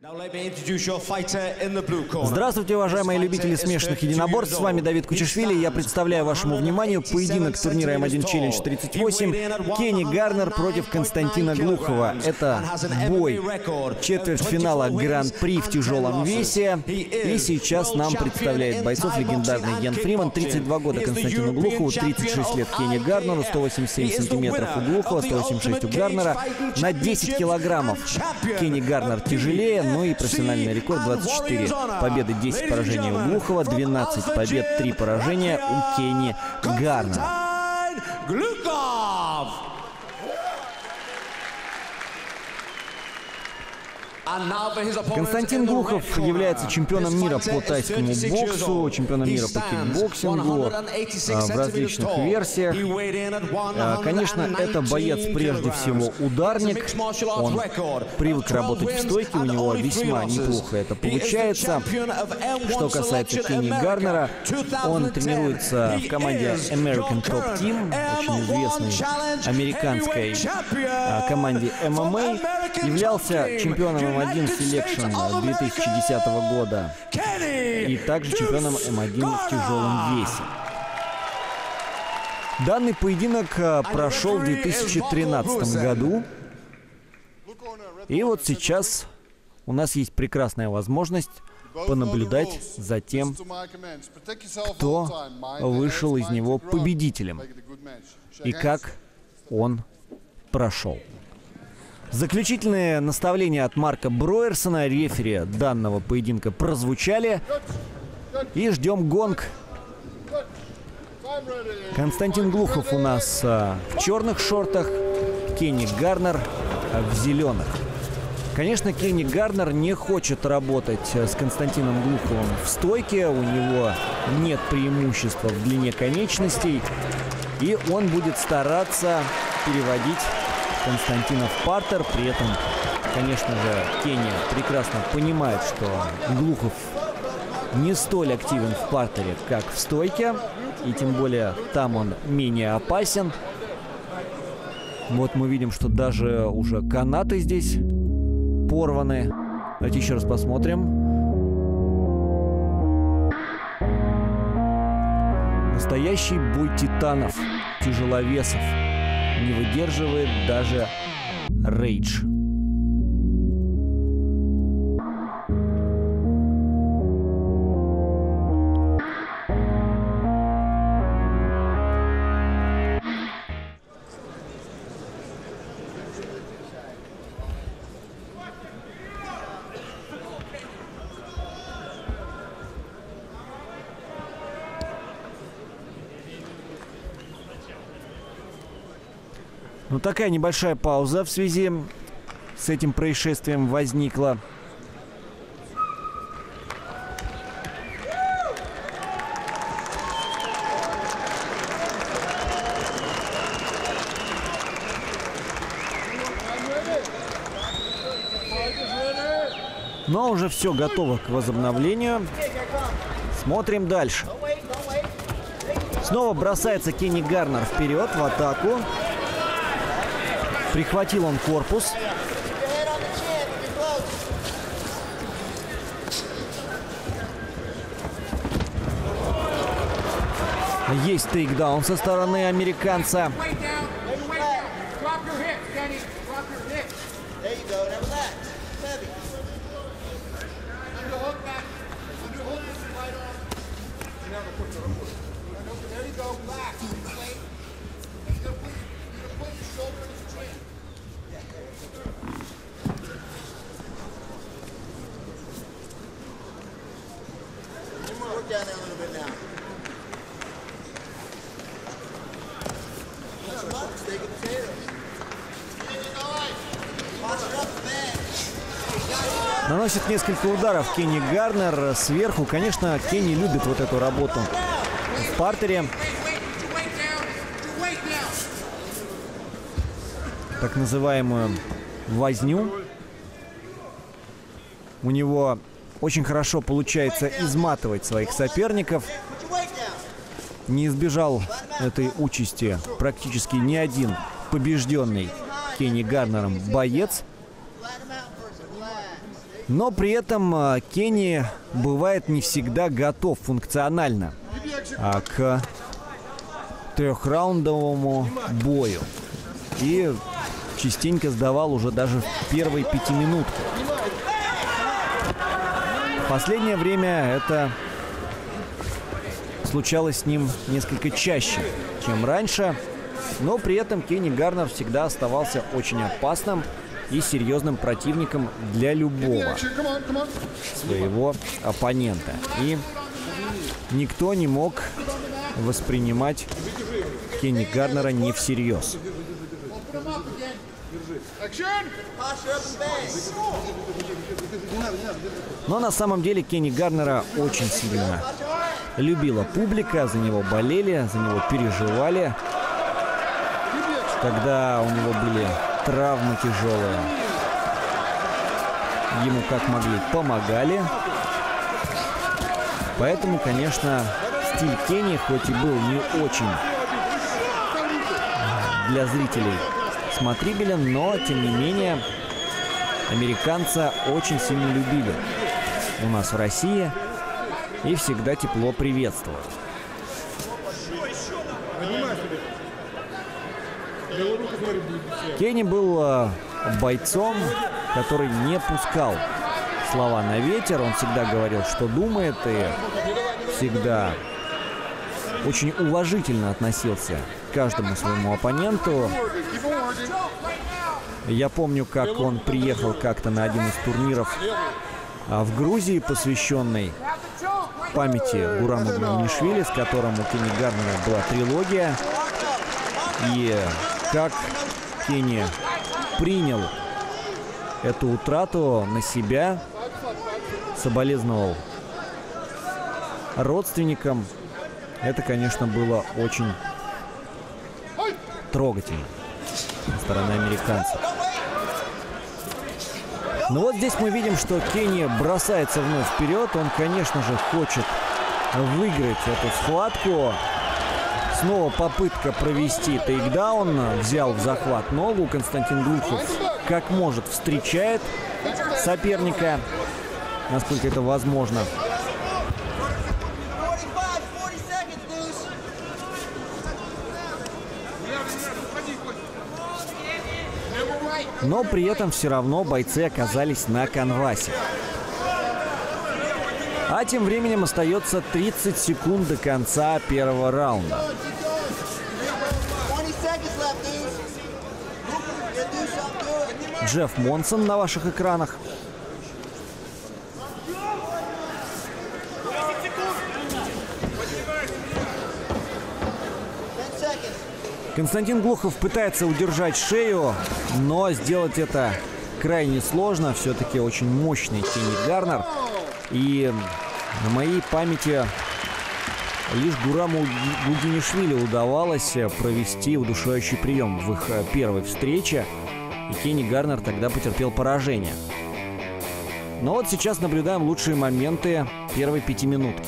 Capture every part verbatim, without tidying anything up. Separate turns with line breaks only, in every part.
Здравствуйте, уважаемые любители смешанных единоборств. С вами Давид Кучишвили. Я представляю вашему вниманию поединок турнира эм один Челлендж тридцать восемь. Кенни Гарнер против Константина Глухова. Это бой четвертьфинала Гран-при в тяжелом весе. И сейчас нам представляет бойцов легендарный Ян Фриман. тридцать два года Константину Глухову, тридцать шесть лет Кенни Гарнеру, сто восемьдесят семь сантиметров у Глухова, сто восемьдесят шесть у Гарнера. На десять килограммов Кенни Гарнер тяжелее. Ну и профессиональный рекорд двадцать четыре победы, десять поражений у Глухова, двенадцать побед, три поражения у Кенни Гарнера. Константин Глухов является чемпионом мира по тайскому боксу, чемпионом мира по кикбоксингу в различных версиях. Конечно, это боец прежде всего ударник. Он привык работать в стойке, у него весьма неплохо это получается. Что касается Кенни Гарнера, он тренируется в команде American Top Team, очень известной американской команде эм эм а. Являлся чемпионом эм один Selection две тысячи десятого года и также чемпионом эм один в тяжелом весе. Данный поединок прошел в две тысячи тринадцатом году. И вот сейчас у нас есть прекрасная возможность понаблюдать за тем, кто вышел из него победителем и как он прошел. Заключительные наставления от Марка Броерсона, рефери данного поединка, прозвучали. И ждем гонг. Константин Глухов у нас а, в черных шортах, Кенни Гарнер а, в зеленых. Конечно, Кенни Гарнер не хочет работать с Константином Глуховым в стойке. У него нет преимущества в длине конечностей. И он будет стараться переводить Константина в партер. При этом, конечно же, Кенни прекрасно понимает, что Глухов не столь активен в партере, как в стойке. И тем более там он менее опасен. Вот мы видим, что даже уже канаты здесь порваны. Давайте еще раз посмотрим. Настоящий бой титанов, тяжеловесов. Не выдерживает даже Рейдж. Ну, такая небольшая пауза в связи с этим происшествием возникла. Но уже все готово к возобновлению. Смотрим дальше. Снова бросается Кенни Гарнер вперед в атаку. Прихватил он корпус. Есть тейкдаун со стороны американца.
Down there a little bit now. Steak and potatoes.
Наносит несколько ударов Кенни Гарнер сверху. Конечно, Кенни любит вот эту работу в партере. Так называемую возню. У него очень хорошо получается изматывать своих соперников. Не избежал этой участи практически ни один побежденный Кенни Гарнером боец. Но при этом Кенни бывает не всегда готов функционально а, к трехраундовому бою. И частенько сдавал уже даже в первой пятиминутке. В последнее время это случалось с ним несколько чаще, чем раньше. Но при этом Кенни Гарнер всегда оставался очень опасным и серьезным противником для любого своего оппонента. И никто не мог воспринимать Кенни Гарнера не всерьез. Но на самом деле Кенни Гарнера очень сильно любила публика, за него болели, за него переживали. Когда у него были травмы тяжелые, ему как могли помогали. Поэтому, конечно, стиль Кенни, хоть и был не очень для зрителей смотрибелен, но, тем не менее, американца очень сильно любили у нас в России и всегда тепло приветствовали. Кенни был бойцом, который не пускал слова на ветер. Он всегда говорил, что думает, и всегда очень уважительно относился к каждому своему оппоненту. Я помню, как он приехал как-то на один из турниров в Грузии, посвященный памяти Гурама Гугинишвили, с которым у Кенни Гарнера была трилогия. И как Кенни принял эту утрату на себя, соболезновал родственникам. Это, конечно, было очень трогательно со стороны американцев. Но вот здесь мы видим, что Кенни бросается вновь вперед. Он, конечно же, хочет выиграть эту схватку. Снова попытка провести тейкдаун. Взял в захват ногу. Константин Глухов как может встречает соперника, насколько это возможно. Но при этом все равно бойцы оказались на канвасе. А тем временем остается тридцать секунд до конца первого раунда. Джефф Монсон на ваших экранах. Константин Глухов пытается удержать шею, но сделать это крайне сложно. Все-таки очень мощный Кенни Гарнер. И на моей памяти лишь Гураму Гугинишвили удавалось провести удушающий прием в их первой встрече. И Кенни Гарнер тогда потерпел поражение. Но вот сейчас наблюдаем лучшие моменты первой пятиминутки.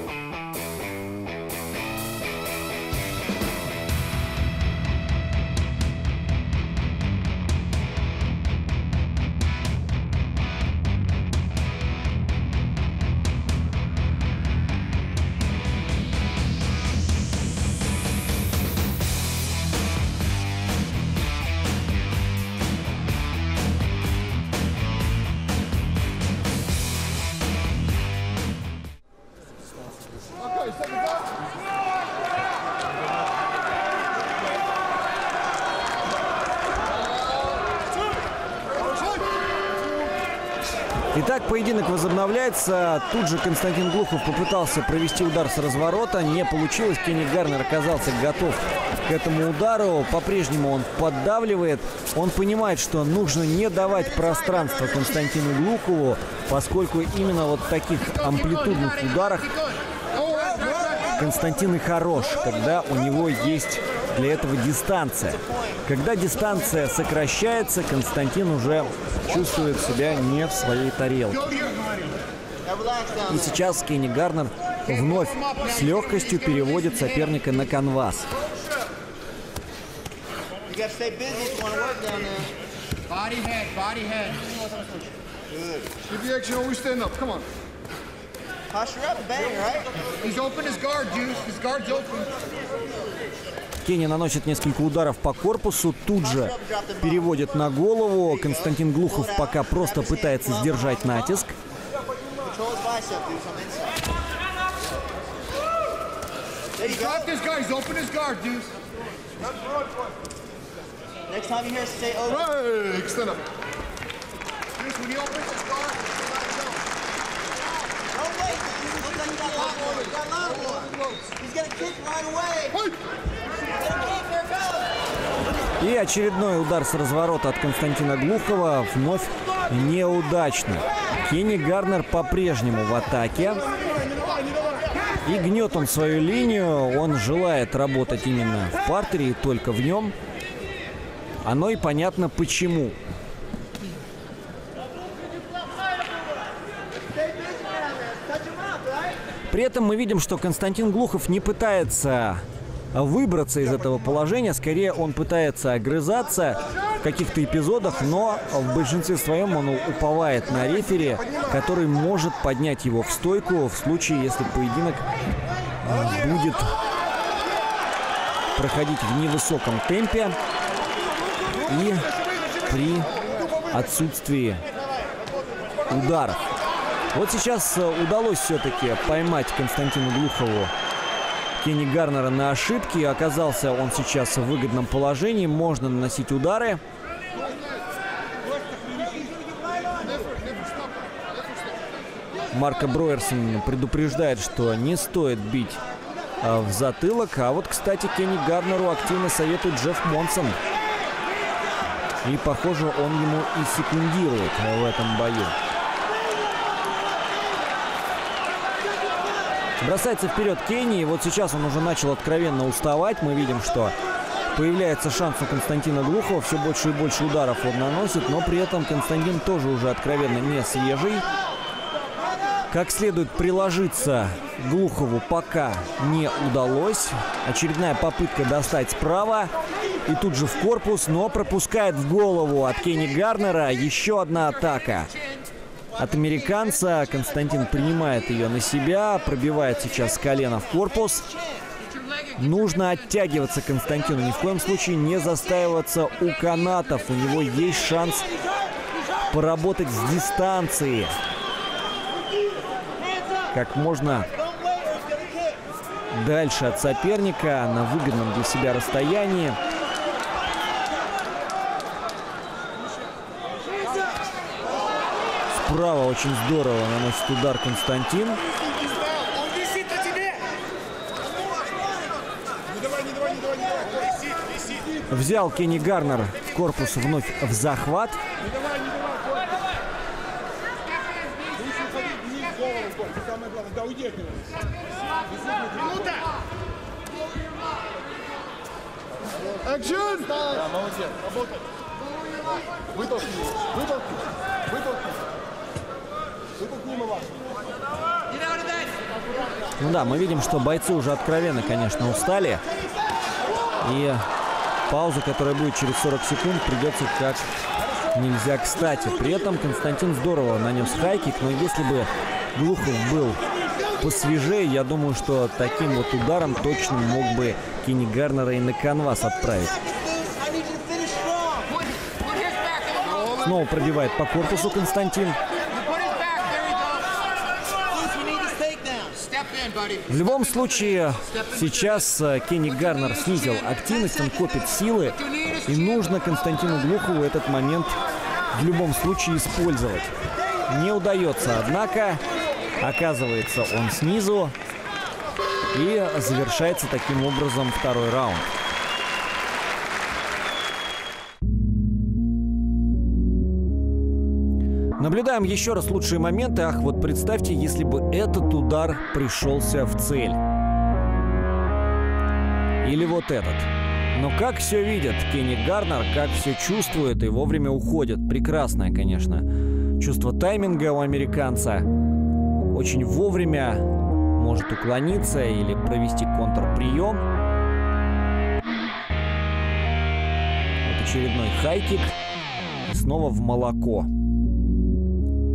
Итак, поединок возобновляется. Тут же Константин Глухов попытался провести удар с разворота. Не получилось. Кенни Гарнер оказался готов к этому удару. По-прежнему он поддавливает. Он понимает, что нужно не давать пространства Константину Глухову, поскольку именно вот в таких амплитудных ударах Константин и хорош, когда у него есть для этого дистанция. Когда дистанция сокращается, Константин уже чувствует себя не в своей тарелке. И сейчас Кенни Гарнер вновь с легкостью переводит соперника на канвас.
Give the action, always stand up. Come on.
Posture up, bang, right?
He's open his guard, dude. His guard's open.
Кенни наносит несколько ударов по корпусу, тут же переводит на голову. Константин Глухов пока просто пытается сдержать натиск.
Control his bicep, dude, from inside. There you
He's
go.
got this guy. He's open his guard, dude.
Next time you hear us say open.
Right. Extend up. Dude, when he opens his guard,
Don't wait, dude. Look like you got a lot more. You got a lot more. He's gonna kick right away.
hey!
He's gonna kick, there it goes.
И очередной удар с разворота от Константина Глухова вновь неудачный. Кенни Гарнер по-прежнему в атаке. И гнет он свою линию. Он желает работать именно в партере и только в нем. Оно и понятно почему. При этом мы видим, что Константин Глухов не пытается выбраться из этого положения. Скорее, он пытается огрызаться в каких-то эпизодах, но в большинстве своем он уповает на рефери, который может поднять его в стойку в случае, если поединок будет проходить в невысоком темпе и при отсутствии ударов. Вот сейчас удалось все-таки поймать Константину Глухову Кенни Гарнера на ошибке. Оказался он сейчас в выгодном положении. Можно наносить удары. Марко Броерсон предупреждает, что не стоит бить в затылок. А вот, кстати, Кенни Гарнеру активно советует Джефф Монсон. И, похоже, он ему и секундирует в этом бою. Бросается вперед Кенни, и вот сейчас он уже начал откровенно уставать. Мы видим, что появляется шанс у Константина Глухова. Все больше и больше ударов он наносит, но при этом Константин тоже уже откровенно не свежий. Как следует приложиться Глухову пока не удалось. Очередная попытка достать справа. И тут же в корпус, но пропускает в голову от Кенни Гарнера. Еще одна атака от американца. Константин принимает ее на себя. Пробивает сейчас с колена в корпус. Нужно оттягиваться Константину. Ни в коем случае не застаиваться у канатов. У него есть шанс поработать с дистанции. Как можно дальше от соперника на выгодном для себя расстоянии. Справа очень здорово наносит удар Константин. Взял Кенни Гарнер в корпус вновь в захват.
Action! Да, молодец. Работай. Вытолкни. Вытолкни. Вытолкни. Вытолкни его.
Ну да, мы видим, что бойцы уже откровенно, конечно, устали. И пауза, которая будет через сорок секунд, придется как нельзя кстати. При этом Константин здорово нанес хайкик, но если бы Глухов был посвежее, я думаю, что таким вот ударом точно мог бы Кенни Гарнера и на канвас отправить. Снова пробивает по корпусу Константин. В любом случае, сейчас Кенни Гарнер снизил активность, он копит силы. И нужно Константину Глухову этот момент в любом случае использовать. Не удается, однако, оказывается он снизу. И завершается таким образом второй раунд. Наблюдаем еще раз лучшие моменты. Ах, вот представьте, если бы этот удар пришелся в цель. Или вот этот. Но как все видит Кенни Гарнер, как все чувствует и вовремя уходит. Прекрасное, конечно, чувство тайминга у американца. Очень вовремя может уклониться или провести контрприем. Вот очередной хайкик. И снова в молоко.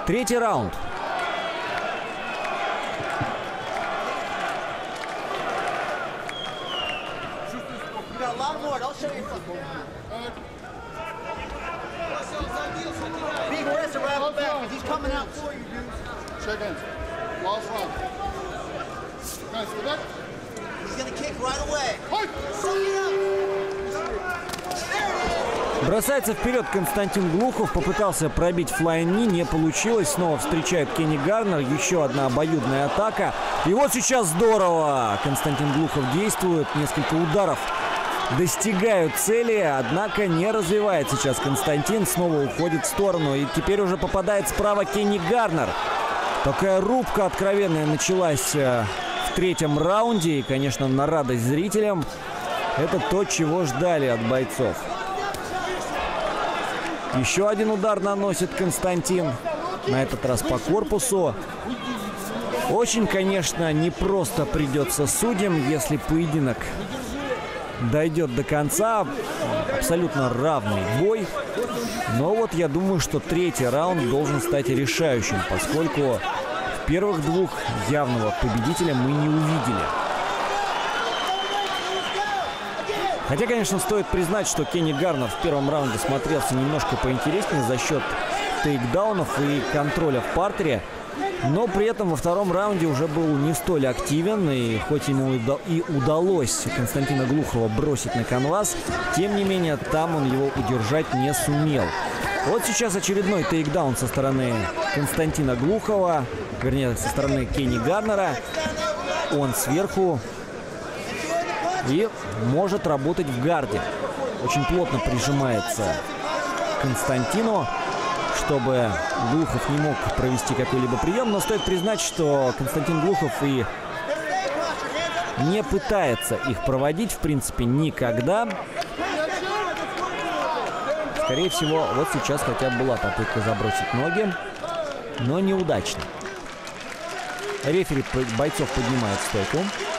Третий раунд.
Check hands. Last round. Guys, get back.
He's gonna kick right away.
Fight!
Suck it up. There it is.
Бросается вперед Константин Глухов, попытался пробить флайн-ни, не получилось. Снова встречает Кенни Гарнер, еще одна обоюдная атака. И вот сейчас здорово Константин Глухов действует, несколько ударов достигают цели, однако не развивает сейчас Константин, снова уходит в сторону. И теперь уже попадает справа Кенни Гарнер. Такая рубка откровенная началась в третьем раунде. И, конечно, на радость зрителям, это то, чего ждали от бойцов. Еще один удар наносит Константин. На этот раз по корпусу. Очень, конечно, непросто придется судьям, если поединок дойдет до конца. Абсолютно равный бой. Но вот я думаю, что третий раунд должен стать решающим, поскольку в первых двух явного победителя мы не увидели. Хотя, конечно, стоит признать, что Кенни Гарнер в первом раунде смотрелся немножко поинтереснее за счет тейкдаунов и контроля в партере. Но при этом во втором раунде уже был не столь активен. И хоть ему и удалось Константина Глухова бросить на канвас, тем не менее там он его удержать не сумел. Вот сейчас очередной тейкдаун со стороны Константина Глухова. Вернее, со стороны Кенни Гарнера. Он сверху. И может работать в гарде. Очень плотно прижимается к Константину, чтобы Глухов не мог провести какой-либо прием. Но стоит признать, что Константин Глухов и не пытается их проводить, в принципе, никогда. Скорее всего, вот сейчас хотя бы была попытка забросить ноги, но неудачно. Рефери бойцов поднимает стойку.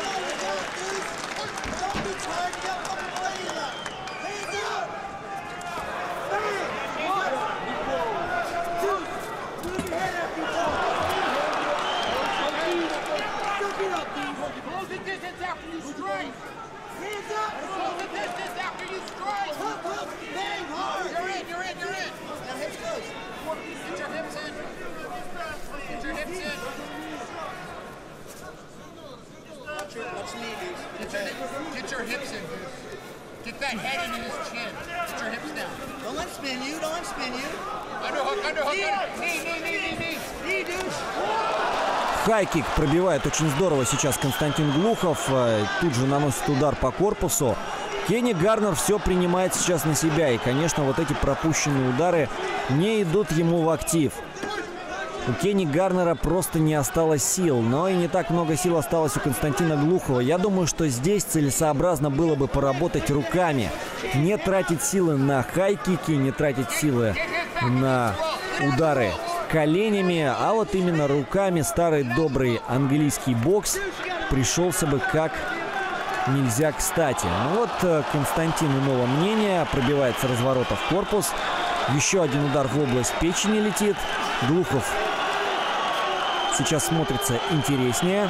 Get your hips in, dude. Get that head into his chin. Get your hips down.
Don't let him spin you. Don't let him spin you.
Underhook, underhook, underhook. Knee, knee, knee, knee, knee. Knee, dude.
Хайкик пробивает очень здорово сейчас Константин Глухов. Тут же наносит удар по корпусу. Кенни Гарнер все принимает сейчас на себя. И, конечно, вот эти пропущенные удары не идут ему в актив. У Кенни Гарнера просто не осталось сил. Но и не так много сил осталось у Константина Глухова. Я думаю, что здесь целесообразно было бы поработать руками. Не тратить силы на хайкики, не тратить силы на удары коленями. А вот именно руками старый добрый английский бокс пришелся бы как нельзя кстати. Ну вот Константин иного мнения. Пробивается разворота в корпус. Еще один удар в область печени летит. Глухов сейчас смотрится интереснее.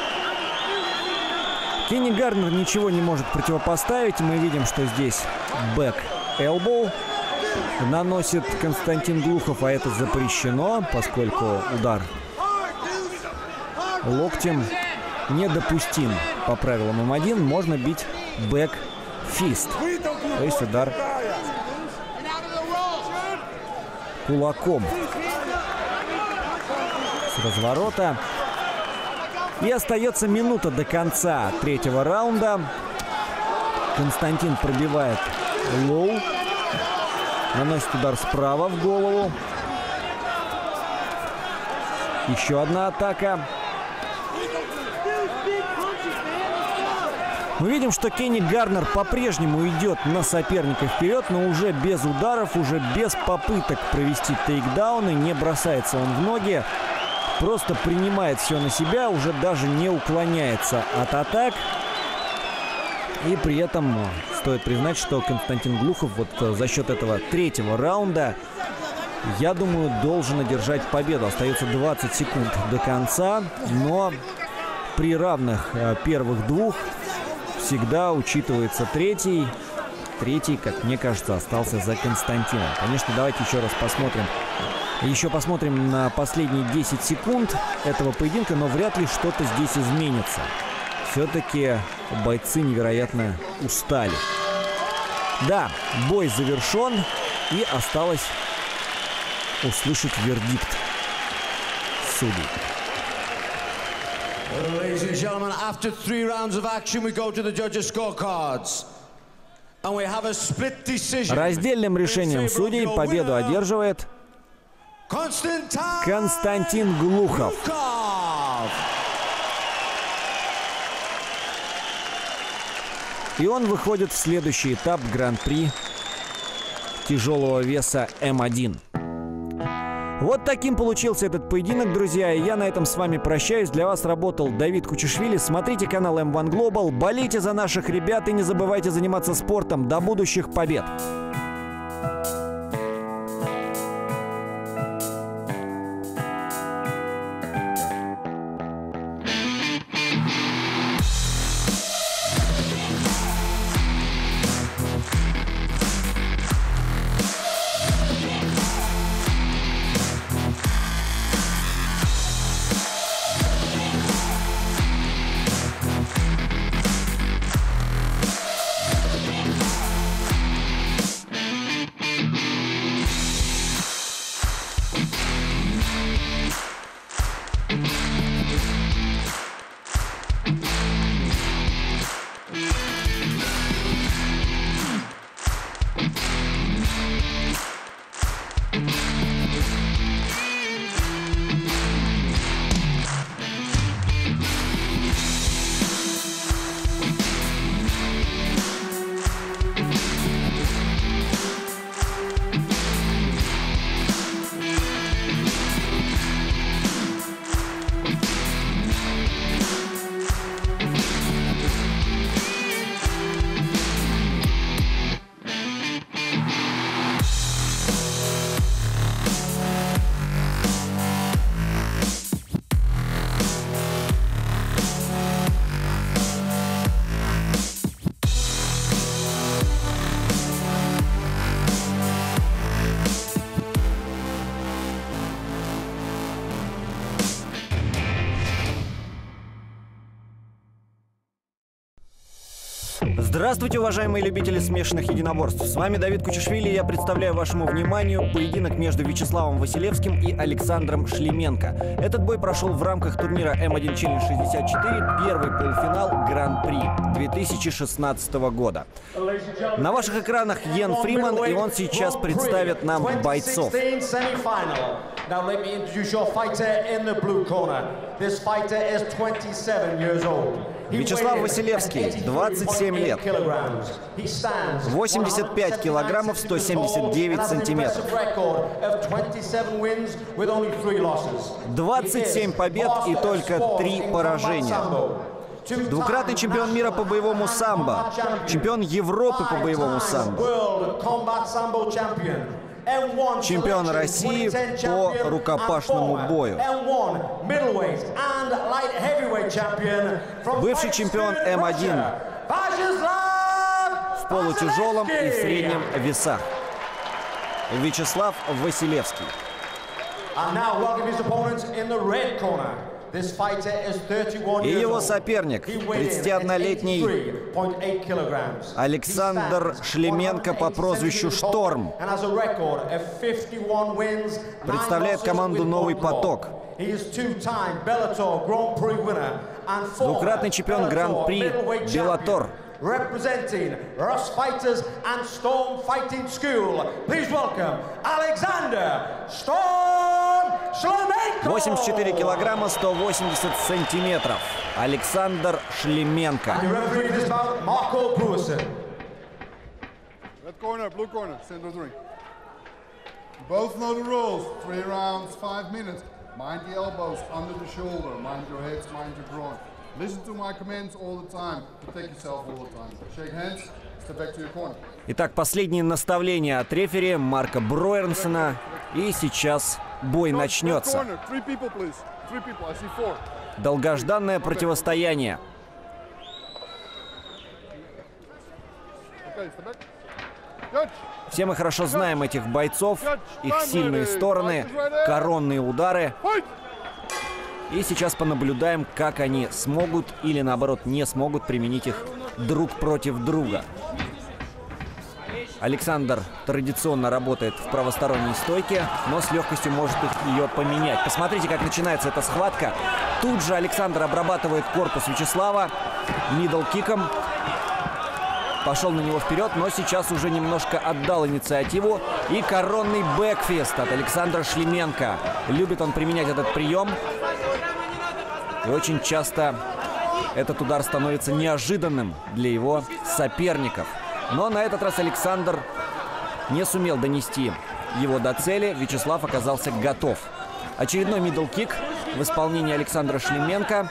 Кенни Гарнер ничего не может противопоставить. Мы видим, что здесь бэк элбоу наносит Константин Глухов, а это запрещено, поскольку удар локтем недопустим по правилам эм один. Можно бить бэк фист, то есть удар кулаком с разворота. И остается минута до конца третьего раунда. Константин пробивает лоу. Наносит удар справа в голову. Еще одна атака. Мы видим, что Кенни Гарнер по-прежнему идет на соперника вперед, но уже без ударов, уже без попыток провести тейкдауны. Не бросается он в ноги. Просто принимает все на себя, уже даже не уклоняется от атак. И при этом стоит признать, что Константин Глухов вот за счет этого третьего раунда я думаю, должен одержать победу. Остается двадцать секунд до конца, но при равных э, первых двух всегда учитывается третий. Третий, как мне кажется, остался за Константином. Конечно, давайте еще раз посмотрим. Еще посмотрим на последние десять секунд этого поединка, но вряд ли что-то здесь изменится. Все-таки бойцы невероятно устали. Да, бой завершен, и осталось услышать вердикт судей.
Ladies and gentlemen, after three rounds of action, we go to the judges' scorecards. And we have a split decision.
Раздельным решением судей победу одерживает Константин Глухов. И он выходит в следующий этап Гран-при тяжелого веса эм один. Вот таким получился этот поединок, друзья. И я на этом с вами прощаюсь. Для вас работал Давид Кучишвили. Смотрите канал эм один Global. Болейте за наших ребят и не забывайте заниматься спортом. До будущих побед! Здравствуйте, уважаемые любители смешанных единоборств. С вами Давид Кучишвили, и я представляю вашему вниманию поединок между Вячеславом Василевским и Александром Шлеменко. Этот бой прошел в рамках турнира эм один Челлендж шестьдесят четыре, первый полуфинал Гран-при две тысячи шестнадцатого года. На ваших экранах Йен Фриман, и он сейчас представит нам бойцов. Вячеслав Василевский, двадцать семь лет, восемьдесят пять килограммов, сто семьдесят девять сантиметров, двадцать семь побед и только три поражения. Двукратный чемпион мира по боевому самбо, чемпион Европы по боевому самбо, чемпион России по рукопашному бою, бывший чемпион эм один в полутяжелом и среднем весах Вячеслав Василевский. И его соперник, тридцатиоднолетний Александр Шлеменко по прозвищу Шторм, представляет команду «Новый поток». Двукратный чемпион Гран-при Беллатор.
Representing Rust Fighters and Storm Fighting School, please welcome Alexander Storm Шлеменко.
восемьдесят четыре килограмма, сто восемьдесят сантиметров. Александр Шлеменко.
And the referee in this bout, Marco Bruersen.
Red corner, blue corner, center of the ring. Both know the rules. Three rounds, five minutes. Mind the elbows under the shoulder. Mind your heads, mind your groin. Listen to my commands all the time. Protect yourself all the time. Shake hands. Step back to your corner.
Итак, последние наставления от рефери Марка Броернсона. И сейчас бой начнется.
Three people, please. Three people. I see four.
Долгожданное противостояние.
Okay, step back. Judge.
Все мы хорошо знаем этих бойцов, их сильные стороны, коронные удары.
Fight.
И сейчас понаблюдаем, как они смогут или, наоборот, не смогут применить их друг против друга. Александр традиционно работает в правосторонней стойке, но с легкостью может ее поменять. Посмотрите, как начинается эта схватка. Тут же Александр обрабатывает корпус Вячеслава мидл-киком. Пошел на него вперед, но сейчас уже немножко отдал инициативу. И коронный бэкфист от Александра Шлеменко. Любит он применять этот прием. И очень часто этот удар становится неожиданным для его соперников. Но на этот раз Александр не сумел донести его до цели. Вячеслав оказался готов. Очередной мидл-кик в исполнении Александра Шлеменко.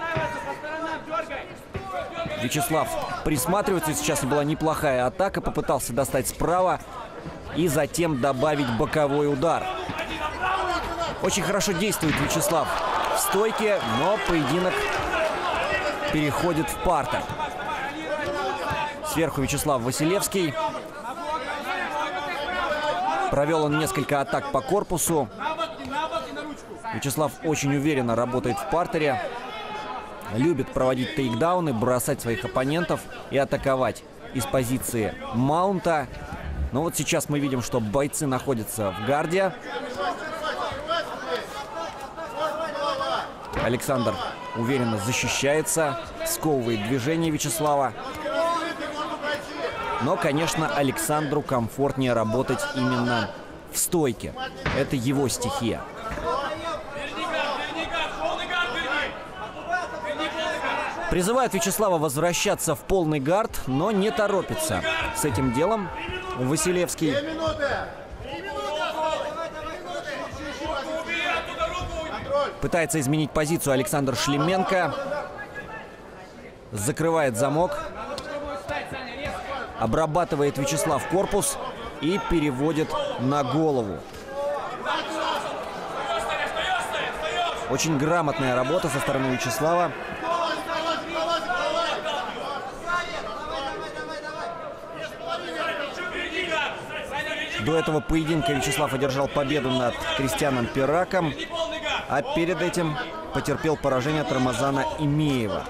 Вячеслав присматривается. Сейчас была неплохая атака. Попытался достать справа и затем добавить боковой удар. Очень хорошо действует Вячеслав в стойке, но поединок переходит в партер. Сверху Вячеслав Василевский. Провел он несколько атак по корпусу. Вячеслав очень уверенно работает в партере. Любит проводить тейкдауны, бросать своих оппонентов и атаковать из позиции маунта. Но вот сейчас мы видим, что бойцы находятся в гарде. Александр уверенно защищается, сковывает движение Вячеслава. Но, конечно, Александру комфортнее работать именно в стойке. Это его стихия. Призывает Вячеслава возвращаться в полный гард, но не торопится с этим делом Василевский. Пытается изменить позицию Александр Шлеменко. Закрывает замок. Обрабатывает Вячеслав корпус и переводит на голову. Очень грамотная работа со стороны Вячеслава. До этого поединка Вячеслав одержал победу над Кристианом Пираком, а перед этим потерпел поражение от Рамазана Имеева.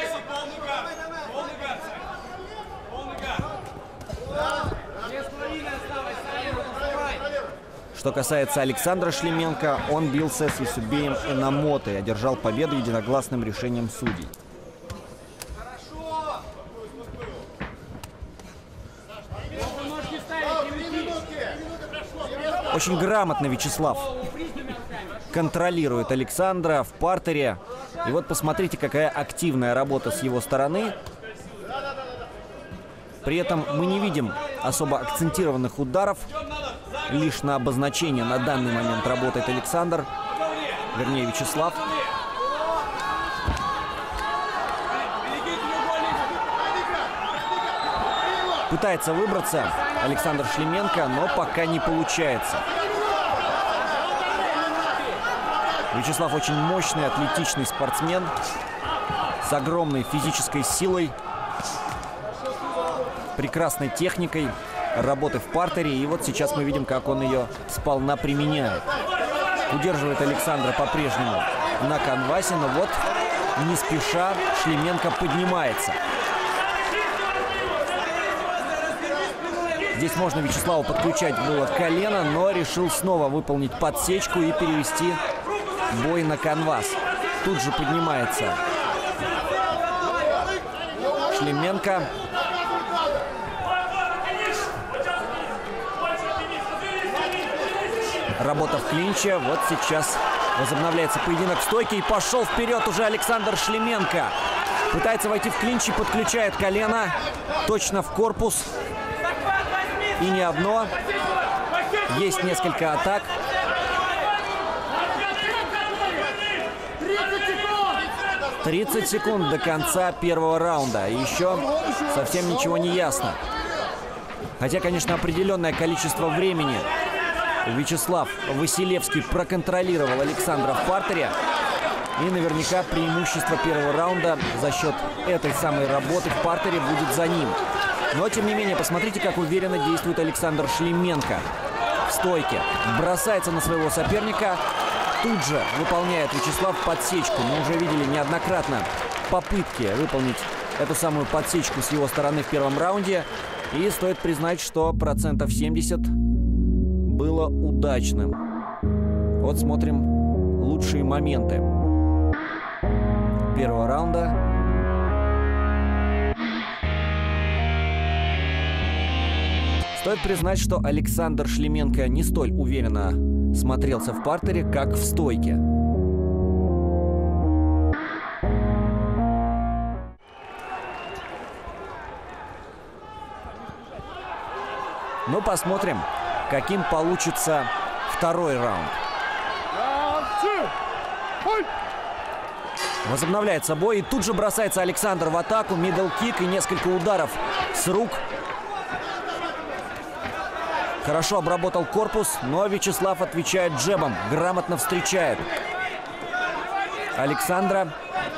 Что касается Александра Шлеменко, он бился с Исубеем Энамото и одержал победу единогласным решением судей. Очень грамотно Вячеслав контролирует Александра в партере. И вот посмотрите, какая активная работа с его стороны. При этом мы не видим особо акцентированных ударов. Лишь на обозначение на данный момент работает Александр, вернее Вячеслав. Пытается выбраться Александр Шлеменко, но пока не получается. Вячеслав очень мощный, атлетичный спортсмен с огромной физической силой, прекрасной техникой работы в партере. И вот сейчас мы видим, как он ее сполна применяет. Удерживает Александра по-прежнему на канвасе, но вот не спеша Шлеменко поднимается. Здесь можно Вячеславу подключать было колено, но решил снова выполнить подсечку и перевести бой на канвас. Тут же поднимается Шлеменко. Работа в клинче. Вот сейчас возобновляется поединок в стойке. И пошел вперед уже Александр Шлеменко. Пытается войти в клинч и подключает колено точно в корпус. И не одно. Есть несколько атак. тридцать секунд до конца первого раунда. И еще совсем ничего не ясно. Хотя, конечно, определенное количество времени Вячеслав Василевский проконтролировал Александра в партере. И наверняка преимущество первого раунда за счет этой самой работы в партере будет за ним. Но, тем не менее, посмотрите, как уверенно действует Александр Шлеменко. В стойке. Бросается на своего соперника. Тут же выполняет Вячеслав подсечку. Мы уже видели неоднократно попытки выполнить эту самую подсечку с его стороны в первом раунде. И стоит признать, что процентов семьдесят было удачным. Вот смотрим лучшие моменты первого раунда. Стоит признать, что Александр Шлеменко не столь уверенно смотрелся в партере, как в стойке. Ну, посмотрим, каким получится второй раунд. Возобновляется бой, и тут же бросается Александр в атаку. Мидл-кик и несколько ударов с рук. Хорошо обработал корпус, но Вячеслав отвечает джебом. Грамотно встречает Александра.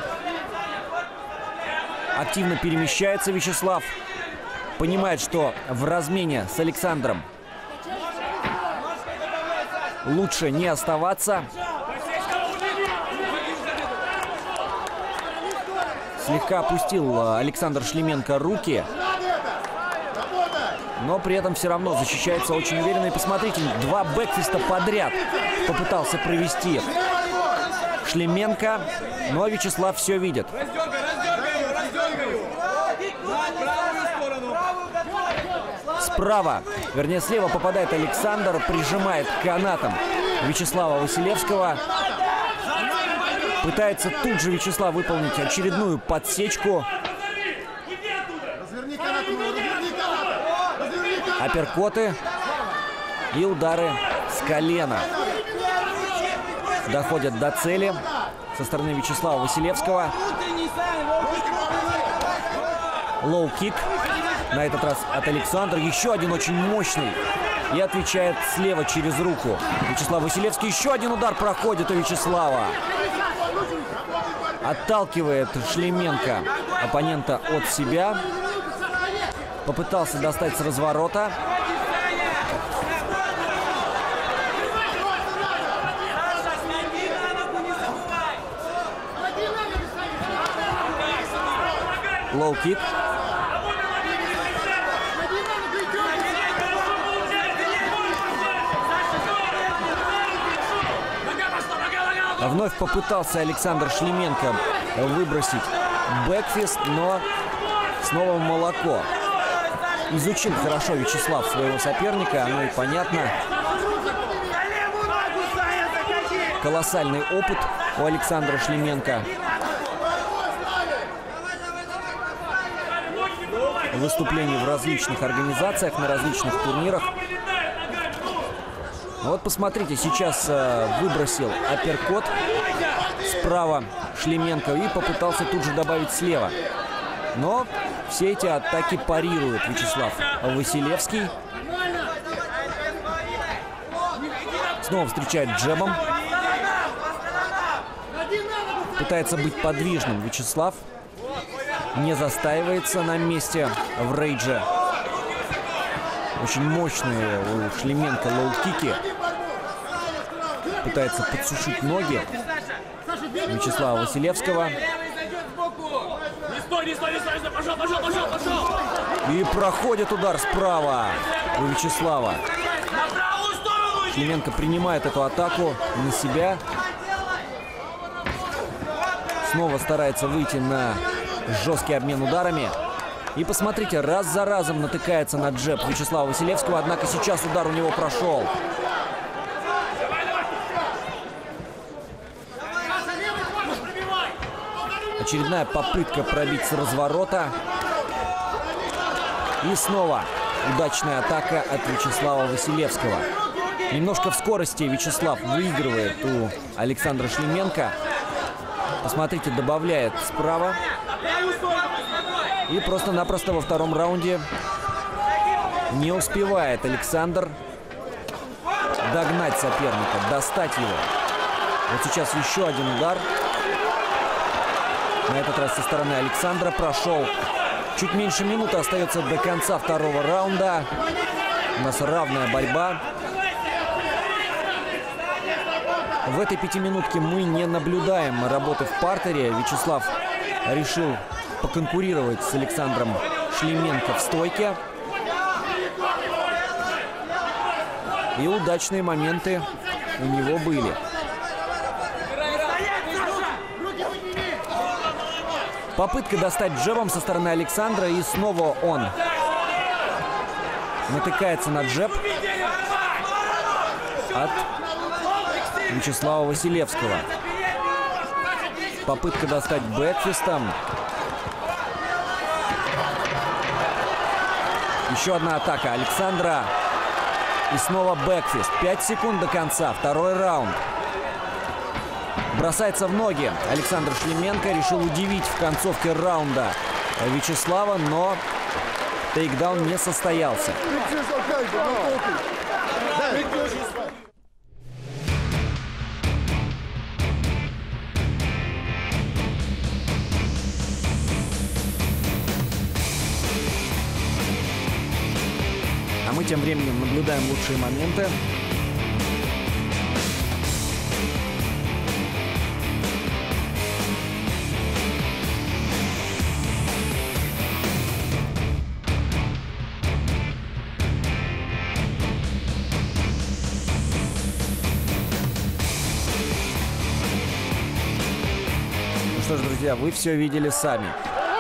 Активно перемещается Вячеслав. Понимает, что в размене с Александром лучше не оставаться. Слегка опустил Александр Шлеменко руки, но при этом все равно защищается очень уверенно. И посмотрите, два бэкфиста подряд попытался провести Шлеменко, но Вячеслав все видит. Справа, вернее слева попадает Александр, прижимает канатом Вячеслава Василевского. Пытается тут же Вячеслав выполнить очередную подсечку. Апперкоты и удары с колена доходят до цели со стороны Вячеслава Василевского. Лоу-кик. На этот раз от Александра. Еще один очень мощный. И отвечает слева через руку. Вячеслав Василевский. Еще один удар проходит у Вячеслава. Отталкивает Шлеменко оппонента от себя. Попытался достать с разворота. Лоу-кик. Вновь попытался Александр Шлеменко выбросить бэкфист, но снова в молоко. Изучил хорошо Вячеслав своего соперника, оно и понятно. Колоссальный опыт у Александра Шлеменко. Выступлений в различных организациях, на различных турнирах. Вот посмотрите, сейчас э, выбросил апперкот справа Шлеменко и попытался тут же добавить слева. Но все эти атаки парирует Вячеслав Василевский. Снова встречает джебом. Пытается быть подвижным Вячеслав. Не застаивается на месте в рейдже. Очень мощные у Шлеменко лоу-кики. Пытается подсушить ноги Вячеслава Василевского. И проходит удар справа у Вячеслава. Шлеменко принимает эту атаку на себя. Снова старается выйти на жесткий обмен ударами. И посмотрите, раз за разом натыкается на джеб Вячеслава Василевского. Однако сейчас удар у него прошел. Очередная попытка пробить с разворота. И снова удачная атака от Вячеслава Василевского. Немножко в скорости Вячеслав выигрывает у Александра Шлеменко. Посмотрите, добавляет справа. И просто-напросто во втором раунде не успевает Александр догнать соперника, достать его. Вот сейчас еще один удар. На этот раз со стороны Александра. Прошел чуть меньше минуты, остается до конца второго раунда. У нас равная борьба. В этой пятиминутке мы не наблюдаем работы в партере. Вячеслав решил поконкурировать с Александром Шлеменко в стойке. И удачные моменты у него были. Попытка достать джебом со стороны Александра, и снова он натыкается на джеб от Вячеслава Василевского. Попытка достать бэкфистом. Еще одна атака Александра. И снова бэкфист. пять секунд до конца. Второй раунд. Бросается в ноги. Александр Шлеменко решил удивить в концовке раунда Вячеслава, но тейкдаун не состоялся. А мы тем временем наблюдаем лучшие моменты. Ну что ж, друзья, вы все видели сами.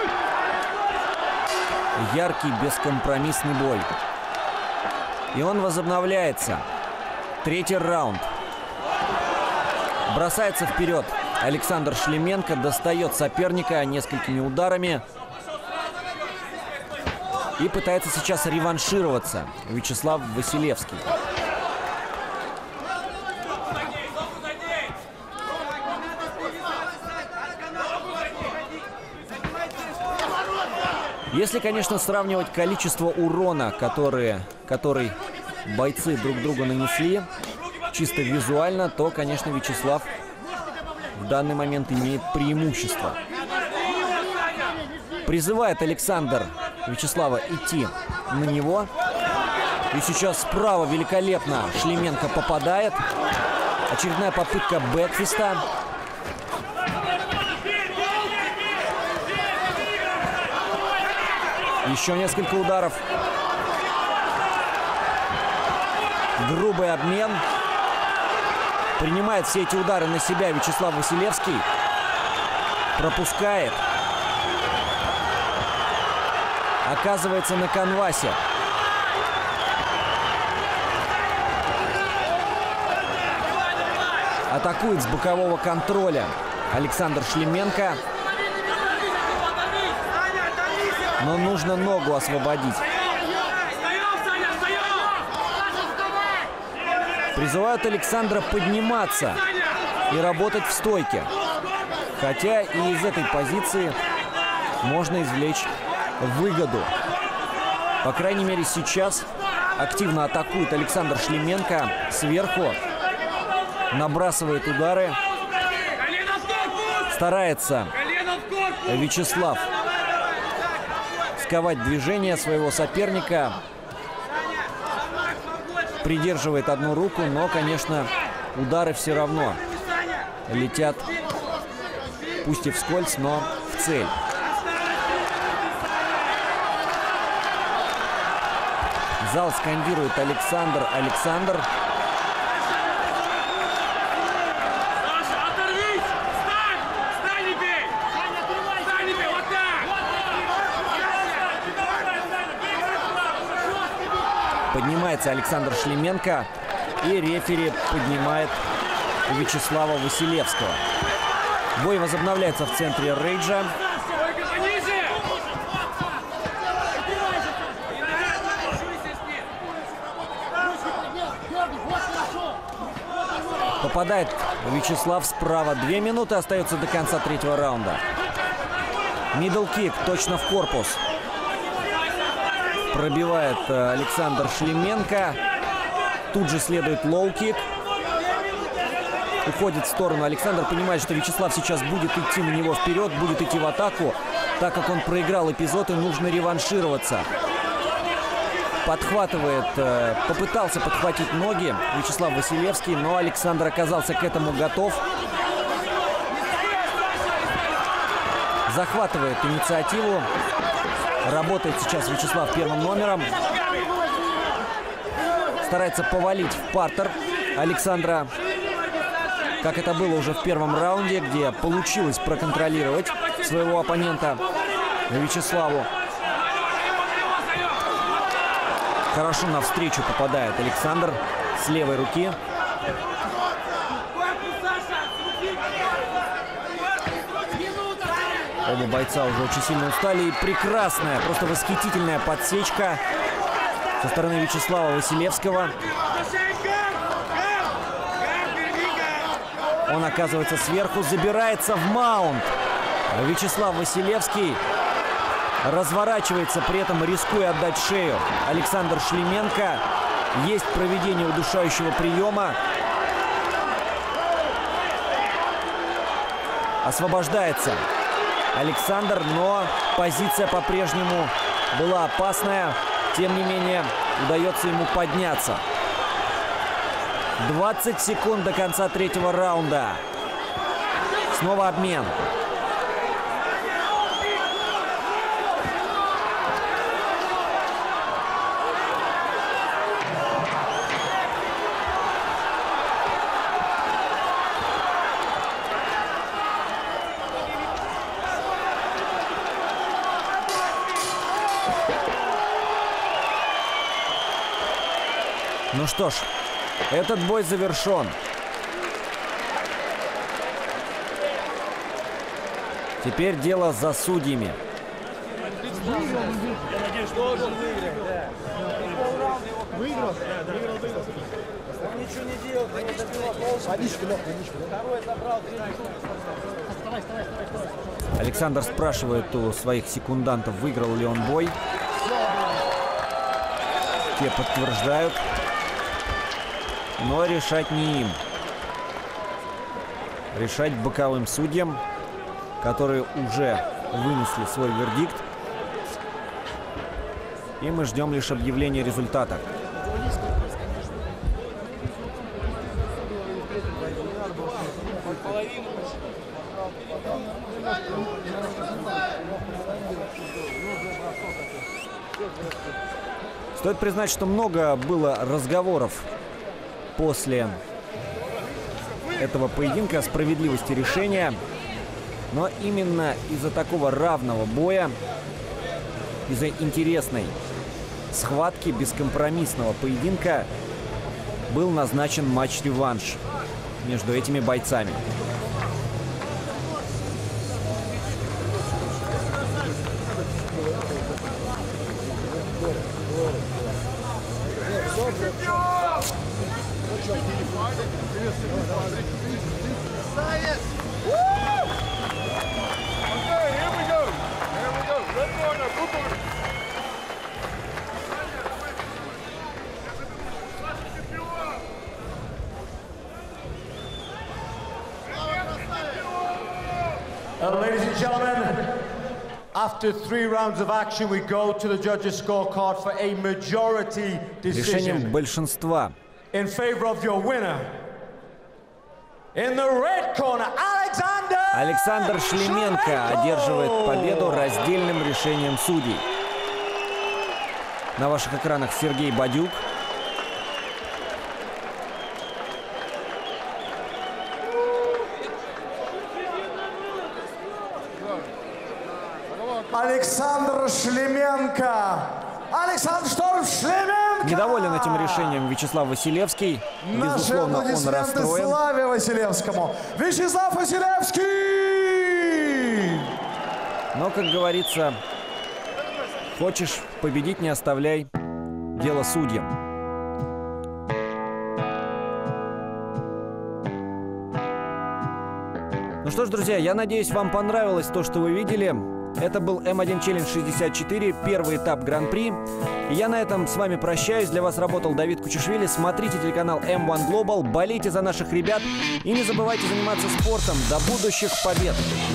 Яркий, бескомпромиссный бой. И он возобновляется. Третий раунд. Бросается вперед Александр Шлеменко, достает соперника несколькими ударами. И пытается сейчас реваншироваться Вячеслав Василевский. Если, конечно, сравнивать количество урона, которые, который бойцы друг другу нанесли, чисто визуально, то, конечно, Вячеслав в данный момент имеет преимущество. Призывает Александр Вячеслава идти на него. И сейчас справа великолепно Шлеменко попадает. Очередная попытка бэкфиста. Еще несколько ударов. Грубый обмен. Принимает все эти удары на себя Вячеслав Василевский. Пропускает. Оказывается на канвасе. Атакует с бокового контроля Александр Шлеменко. Но нужно ногу освободить. Призывают Александра подниматься и работать в стойке. Хотя и из этой позиции можно извлечь выгоду. По крайней мере, сейчас активно атакует Александр Шлеменко сверху. Набрасывает удары. Старается Вячеслав сковать движение своего соперника. Придерживает одну руку, но, конечно, удары все равно летят, пусть и вскользь, но в цель. Зал скандирует «Александр, Александр». Поднимается Александр Шлеменко, и рефери поднимает Вячеслава Василевского. Бой возобновляется в центре рейджа. Нападает Вячеслав справа. Две минуты остается до конца третьего раунда. Мидл-кик точно в корпус. Пробивает Александр Шлеменко. Тут же следует лоу-кик. Уходит в сторону. Александр понимает, что Вячеслав сейчас будет идти на него вперед, будет идти в атаку, так как он проиграл эпизод и нужно реваншироваться. Подхватывает, попытался подхватить ноги Вячеслав Василевский, но Александр оказался к этому готов. Захватывает инициативу. Работает сейчас Вячеслав первым номером. Старается повалить в партер Александра, как это было уже в первом раунде, где получилось проконтролировать своего оппонента Вячеславу. Хорошо навстречу попадает Александр с левой руки. Оба бойца уже очень сильно устали. И прекрасная, просто восхитительная подсечка со стороны Вячеслава Василевского. Он оказывается сверху, забирается в маунт. Вячеслав Василевский разворачивается, при этом рискуя отдать шею. Александр Шлеменко. Есть проведение удушающего приема. Освобождается Александр, но позиция по-прежнему была опасная. Тем не менее, удается ему подняться. двадцать секунд до конца третьего раунда. Снова обмен. Ну что ж, этот бой завершен. Теперь дело за судьями. Александр спрашивает у своих секундантов, выиграл ли он бой. Те подтверждают. Но решать не им. Решать боковым судьям, которые уже вынесли свой вердикт. И мы ждем лишь объявления результата. Стоит признать, что много было разговоров после этого поединка о справедливости решения. Но именно из-за такого равного боя, из-за интересной схватки, бескомпромиссного поединка был назначен матч-реванш между этими бойцами.
Uh, ladies and gentlemen, after three rounds of action, we go to the judges' scorecard for a majority
Решением
decision.
большинства.
In favor of your winner, in the red corner, Alexander
Александр Шлеменко одерживает победу раздельным решением судей. На ваших экранах Сергей Бадюк.
Александр Шлеменко. Александр Шторм Шлеменко.
Недоволен этим решением Вячеслав Василевский. Безусловно, он расстроен.
Славе Василевскому. Вячеслав Василевский!
Но, как говорится, хочешь победить, не оставляй дело судьям. Ну что ж, друзья, я надеюсь, вам понравилось то, что вы видели. Это был эм один Челлендж шестьдесят четыре, первый этап Гран-при. И я на этом с вами прощаюсь. Для вас работал Давид Кучишвили. Смотрите телеканал эм один Global, болейте за наших ребят и не забывайте заниматься спортом. До будущих побед!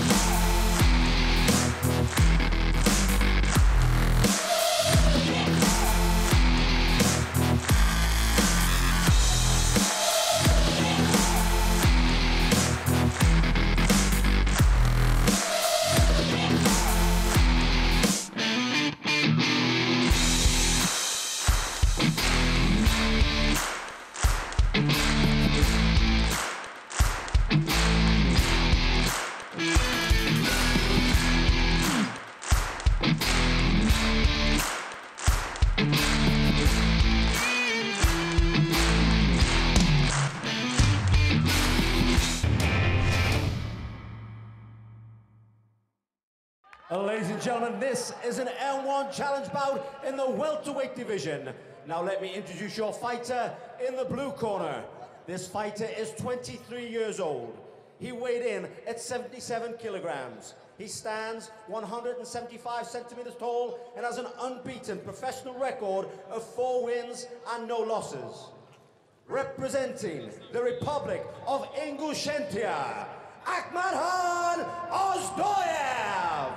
Ladies and gentlemen, this is an M one challenge bout in the welterweight division. Now let me introduce your fighter in the blue corner. This fighter is twenty-three years old. He weighed in at seventy-seven kilograms. He stands one hundred seventy-five centimeters tall and has an unbeaten professional record of four wins and no losses. Representing the Republic of Ingushetia, Akhmadkhan Ozdoyev.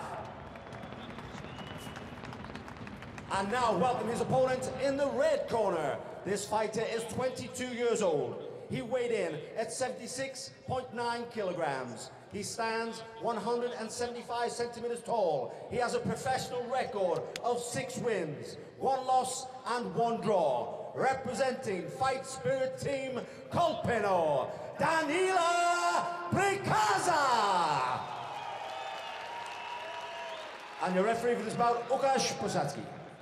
And now welcome his opponent in the red corner. This fighter is twenty-two years old. He weighed in at seventy-six point nine kilograms. He stands one hundred seventy-five centimeters tall. He has a professional record of six wins, one loss and one draw. Representing Fight Spirit Team Kolpino, Danila Prikaza. And your referee for this bout, Łukasz Posadzki.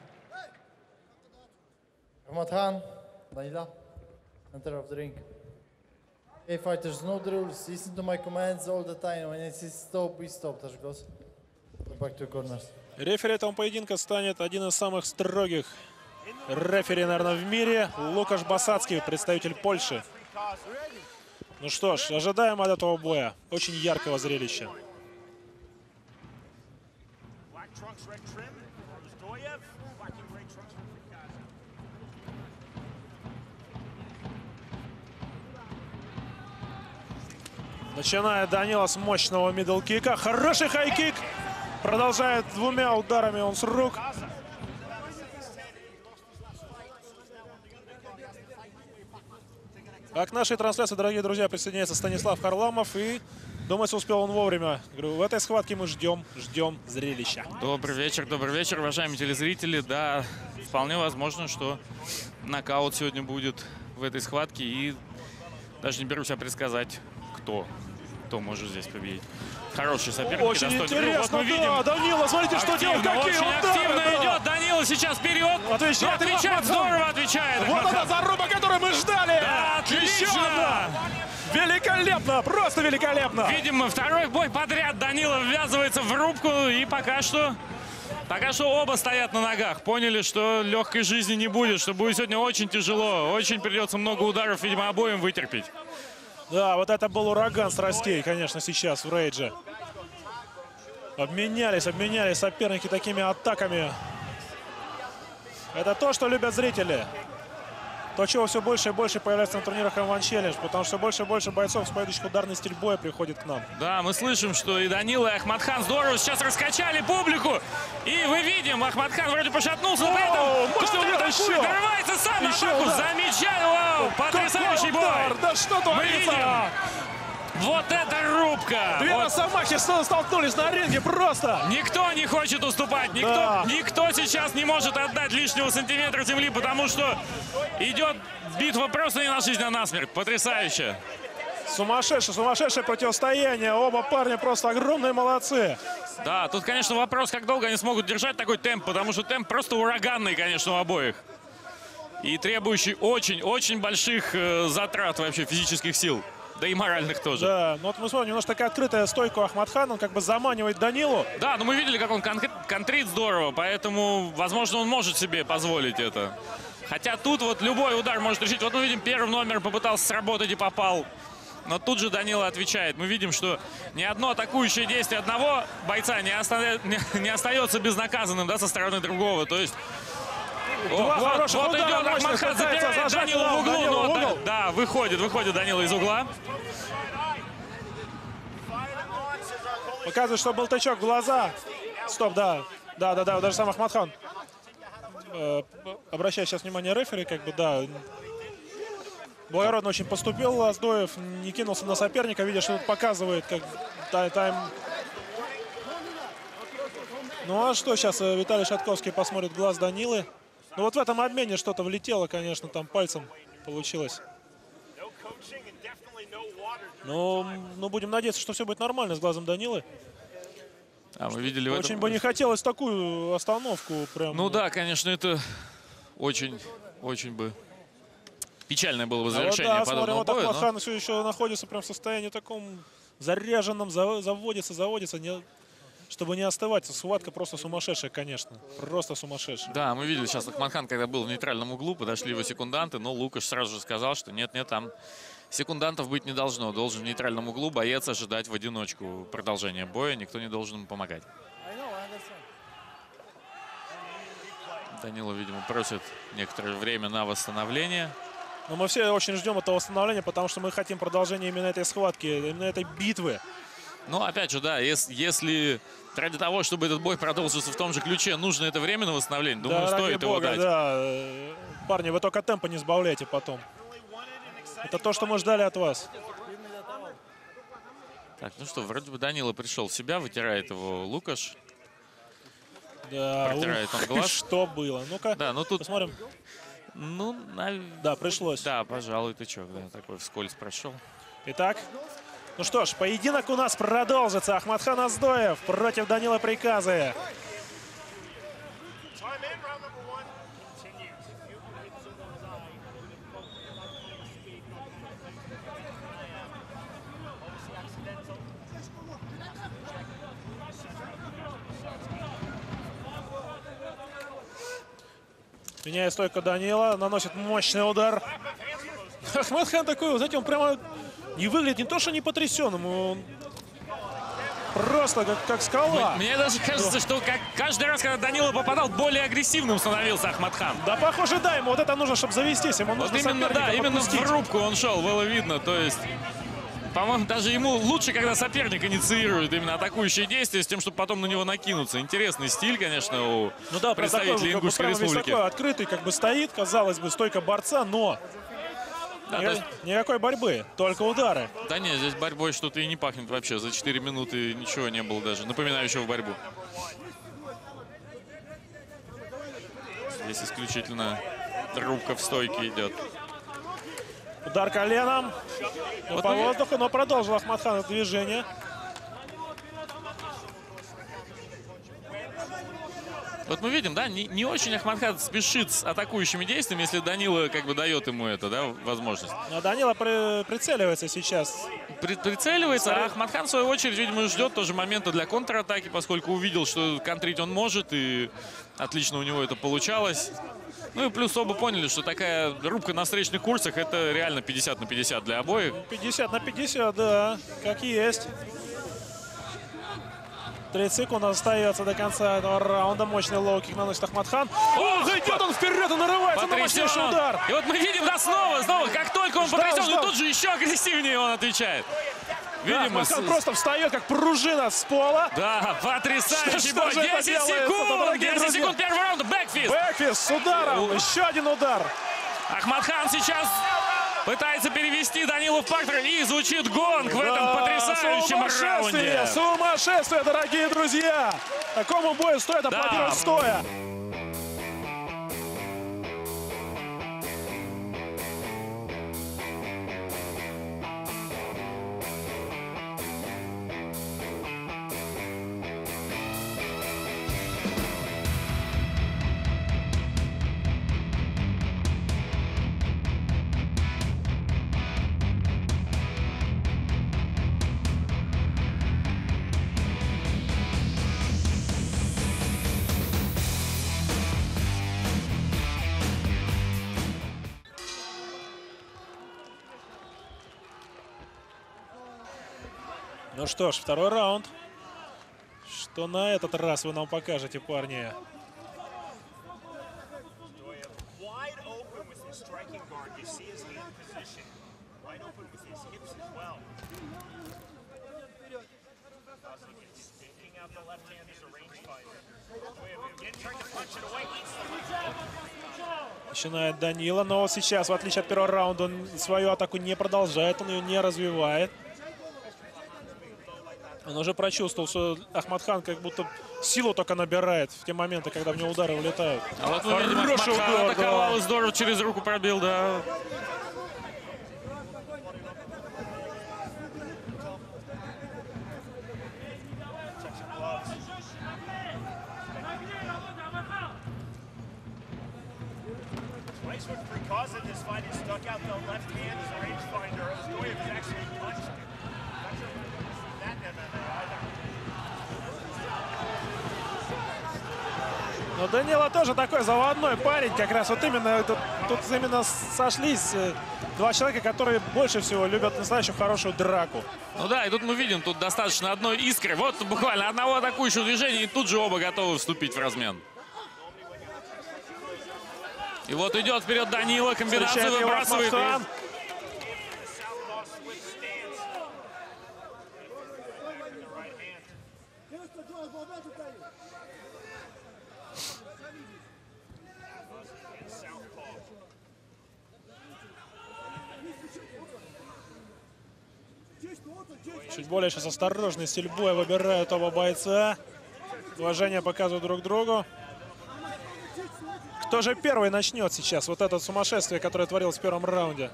Akhmadkhan, Danila, center of the ring. Hey fighters, know the rules. Listen to my commands all the time. When it says stop, we stop. Tashkos. Go back to corners.
Рефери этого поединка станет один из самых строгих рефери, наверное, в мире. Лукаш Басацкий, представитель Польши. Ну что ж, ожидаем от этого боя. Очень яркого зрелища. Начинает Данила с мощного мидл-кика. Хороший хай-кик. Продолжает двумя ударами он с рук. А к нашей трансляции, дорогие друзья, присоединяется Станислав Харламов. И, думается, успел он вовремя. Говорю, в этой схватке мы ждем, ждем зрелища.
Добрый вечер, добрый вечер, уважаемые телезрители. Да, вполне возможно, что нокаут сегодня будет в этой схватке. И даже не берусь предсказать, кто, кто может здесь победить. Хороший соперник.
Очень интересно, вот мы видим. Да, Данила, смотрите,
активно,
что делает. Какие
очень
удары,
активно
да.
идет. Данила сейчас вперед.
Отвечает,
отвечает, здорово отвечает.
Вот она заруба, которую мы ждали.
Да, отлично.
Еще одна. Великолепно, просто великолепно.
Видим, второй бой подряд Данила ввязывается в рубку. И пока что... Пока что оба стоят на ногах. Поняли, что легкой жизни не будет, что будет сегодня очень тяжело. Очень придется много ударов, видимо, обоим вытерпеть.
Да, вот это был ураган страстей, конечно, сейчас в рейдже. Обменялись, обменялись соперники такими атаками. Это то, что любят зрители. То, чего все больше и больше появляется на турнирах эм один Challenge, потому что больше и больше бойцов, исповедующих ударной стрельбой, приходит к нам.
Да, мы слышим, что и Данила, и Аkhmadkhan здорово сейчас раскачали публику. И мы видим, Аkhmadkhan вроде пошатнулся, но при этом
еще.
дорывается сам на
Еще,
атаку.
да.
Замечательно, вау, потрясающий бой.
Да что творится?
Вот это рубка!
Две
Вот.
росомахи столкнулись на ринге просто!
Никто не хочет уступать, никто,
Да.
никто сейчас не может отдать лишнего сантиметра земли, потому что идет битва просто не на жизнь, а на смерть. Потрясающе!
Сумасшедшее, сумасшедшее противостояние. Оба парня просто огромные молодцы.
Да, тут, конечно, вопрос, как долго они смогут держать такой темп, потому что темп просто ураганный, конечно, у обоих. И требующий очень-очень больших э, затрат вообще физических сил. Да и моральных тоже.
Да, ну вот мы смотрим, немножко такая открытая стойка у Аkhmadkhan, он как бы заманивает Данилу.
Да, но мы видели, как он кон контрит здорово, поэтому, возможно, он может себе позволить это. Хотя тут вот любой удар может решить. Вот мы видим, первым номером попытался сработать и попал. Но тут же Данила отвечает. Мы видим, что ни одно атакующее действие одного бойца не, оста... не, не остается безнаказанным, да, со стороны другого. То есть... О,
Два
вот,
хороших
вот
удара,
идет
мощных,
Ахматхан,
пытается
забирает
зажать
Данила в углу.
Данила
но
в угол.
Да, да, выходит, выходит Данила из угла.
Показывает, что был тычок в глаза. Стоп, да. Да, да, да, даже сам Ахматхан. Э, обращаю сейчас внимание рефери, как бы, да. Благородно очень поступил Аздоев, не кинулся на соперника, видя, что тут показывает, как тай тайм. Ну а что, сейчас Виталий Шатковский посмотрит в глаз Данилы. Ну вот в этом обмене что-то влетело, конечно, там пальцем получилось. Но, ну, будем надеяться, что все будет нормально с глазом Данилы.
А мы видели в
Очень
этом...
бы не хотелось такую остановку. Прям.
Ну да, конечно, это очень, очень бы печальное было бы завершение
а вот, да, смотрим,
подобного
вот
боя.
Ахматхан
Но...
все еще находится прям в состоянии таком заряженном, заводится, заводится, не, чтобы не остывать. Схватка просто сумасшедшая, конечно. Просто сумасшедшая.
Да, мы видели сейчас Ахматхан, когда был в нейтральном углу, подошли его секунданты, но Лукаш сразу же сказал, что нет-нет, там секундантов быть не должно. Должен в нейтральном углу боец ожидать в одиночку продолжения боя, никто не должен ему помогать. Данила, видимо, просит некоторое время на восстановление.
Но мы все очень ждем этого восстановления, потому что мы хотим продолжения именно этой схватки, именно этой битвы.
Ну, опять же, да, если, если ради того, чтобы этот бой продолжился в том же ключе, нужно это время на восстановление, думаю,
да,
стоит его
бога,
дать.
Да. Парни, вы только темпа не сбавляйте потом. Это то, что мы ждали от вас.
Так, ну что, вроде бы Данила пришел в себя, вытирает его Лукаш.
Да,
протирает
ух,
он глаз.
Что было? Ну-ка,
да, ну тут...
посмотрим.
Ну, на...
Да, пришлось.
Да, пожалуй, тычок, да, такой вскользь прошел.
Итак, ну что ж, поединок у нас продолжится. Ахматхан Аздоев против Данила Приказы. Меняет стойку Данила, наносит мощный удар. Ахматхан такой, знаете, он прямо не выглядит не то, что не потрясенным, он просто как, как скала.
Мне даже кажется, что как каждый раз, когда Данила попадал, более агрессивным становился Ахматхан.
Да, похоже, да, ему вот это нужно, чтобы завестись. Ему
вот
нужно
именно, да, именно
подпустить.
в рубку он шел, было видно, то есть... По-моему, даже ему лучше, когда соперник инициирует именно атакующие действия, с тем, чтобы потом на него накинуться. Интересный стиль, конечно, у
ну да,
представителей
такой,
Ингушской
как бы,
республики.
Такой открытый, как бы стоит, казалось бы, стойка борца, но
да,
ни,
есть...
никакой борьбы, только удары.
Да нет, здесь борьбой что-то и не пахнет вообще. За четыре минуты ничего не было даже напоминающего борьбу. Здесь исключительно рубка в стойке идет.
Удар коленом
вот
по
мы...
воздуху, но продолжил Ахматхан это движение.
Вот мы видим, да, не, не очень Ахматхан спешит с атакующими действиями, если Данила как бы дает ему это, да, возможность.
Но Данила при, прицеливается сейчас.
При, прицеливается, а Ахматхан в свою очередь, видимо, ждет тоже момента для контратаки, поскольку увидел, что контрить он может, и отлично у него это получалось. Ну и плюс оба поняли, что такая рубка на встречных курсах — это реально пятьдесят на пятьдесят для обоих.
пятьдесят на пятьдесят, да, как есть. тридцать секунд остается до конца этого раунда. Мощный лоу-кик наносит Ахматхан. Ох, идет он вперед и нарывается на мощнейший удар.
И вот мы видим, да, снова, снова, как только он
ждал,
потрясен,
ждал.
и тут же еще агрессивнее он отвечает.
Да,
Видимо,
Ахматхан
с...
просто встает, как пружина с пола.
Да, потрясающий
Что- что
бой.
же это
десять
делается-то,
секунд,
дорогие
десять
друзья?
секунд первого раунда, бэкфист.
Бэкфист с ударом. Еще один удар.
Ахматхан сейчас пытается перевести Данилу в партер, и звучит гонг в этом
Да,
потрясающем
сумасшествие,
раунде.
Сумасшествие, дорогие друзья. Такому бою стоит аплодировать
Да.
стоя. Ну что ж, второй раунд. Что на этот раз вы нам покажете, парни? Начинает Данила, но сейчас, в отличие от первого раунда, он свою атаку не продолжает, он ее не развивает. Он уже прочувствовал, что Ахмадхан как будто силу только набирает в те моменты, когда в него удары улетают.
А вот мы видим, Ахмадхан атаковал и здорово через руку пробил, да.
Но Данила тоже такой заводной парень, как раз вот именно тут, тут именно сошлись два человека, которые больше всего любят настоящую хорошую драку.
Ну да, и тут мы видим, тут достаточно одной искры. Вот буквально одного атакующего движения, и тут же оба готовы вступить в размен. И вот идет вперед Данила, комбинацию выбрасывает.
Чуть более сейчас осторожный стиль боя выбирают оба бойца. Уважение показывают друг другу. Кто же первый начнет сейчас вот это сумасшествие, которое творилось в первом раунде?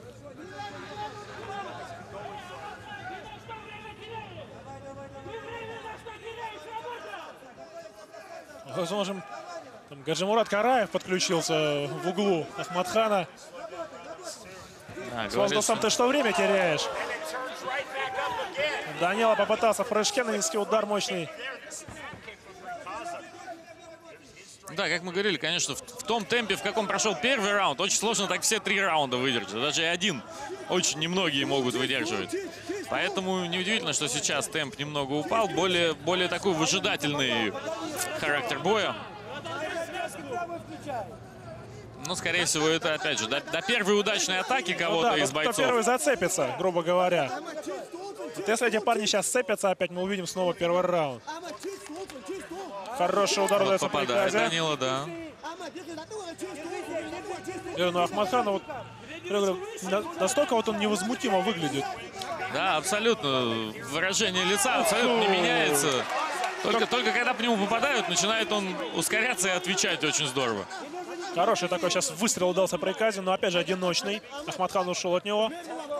Возможно, там Гаджимурад Караев подключился в углу Ахмадхана.
Да,
с воздухом ты что время теряешь? Данила попытался в прыжке нанести удар мощный.
Да, как мы говорили, конечно, в, в том темпе, в каком прошел первый раунд, очень сложно так все три раунда выдержать. Даже и один очень немногие могут выдерживать. Поэтому неудивительно, что сейчас темп немного упал. Более, более такой выжидательный характер боя. Но, скорее всего, это, опять же, до, до первой удачной атаки кого-то ну да, из бойцов.
Кто первый зацепится, грубо говоря. Вот если эти парни сейчас сцепятся, опять мы увидим снова первый раунд. Хороший удар
вот
дается
попадает Данила, да.
Я, ну, Ахмадхан, вот, говорю, настолько вот он невозмутимо выглядит.
Да, абсолютно. Выражение лица абсолютно не меняется. Только, только когда по нему попадают, начинает он ускоряться и отвечать очень здорово.
Хороший такой сейчас выстрел удался приказе, но опять же одиночный. Ахмадхан ушел от него.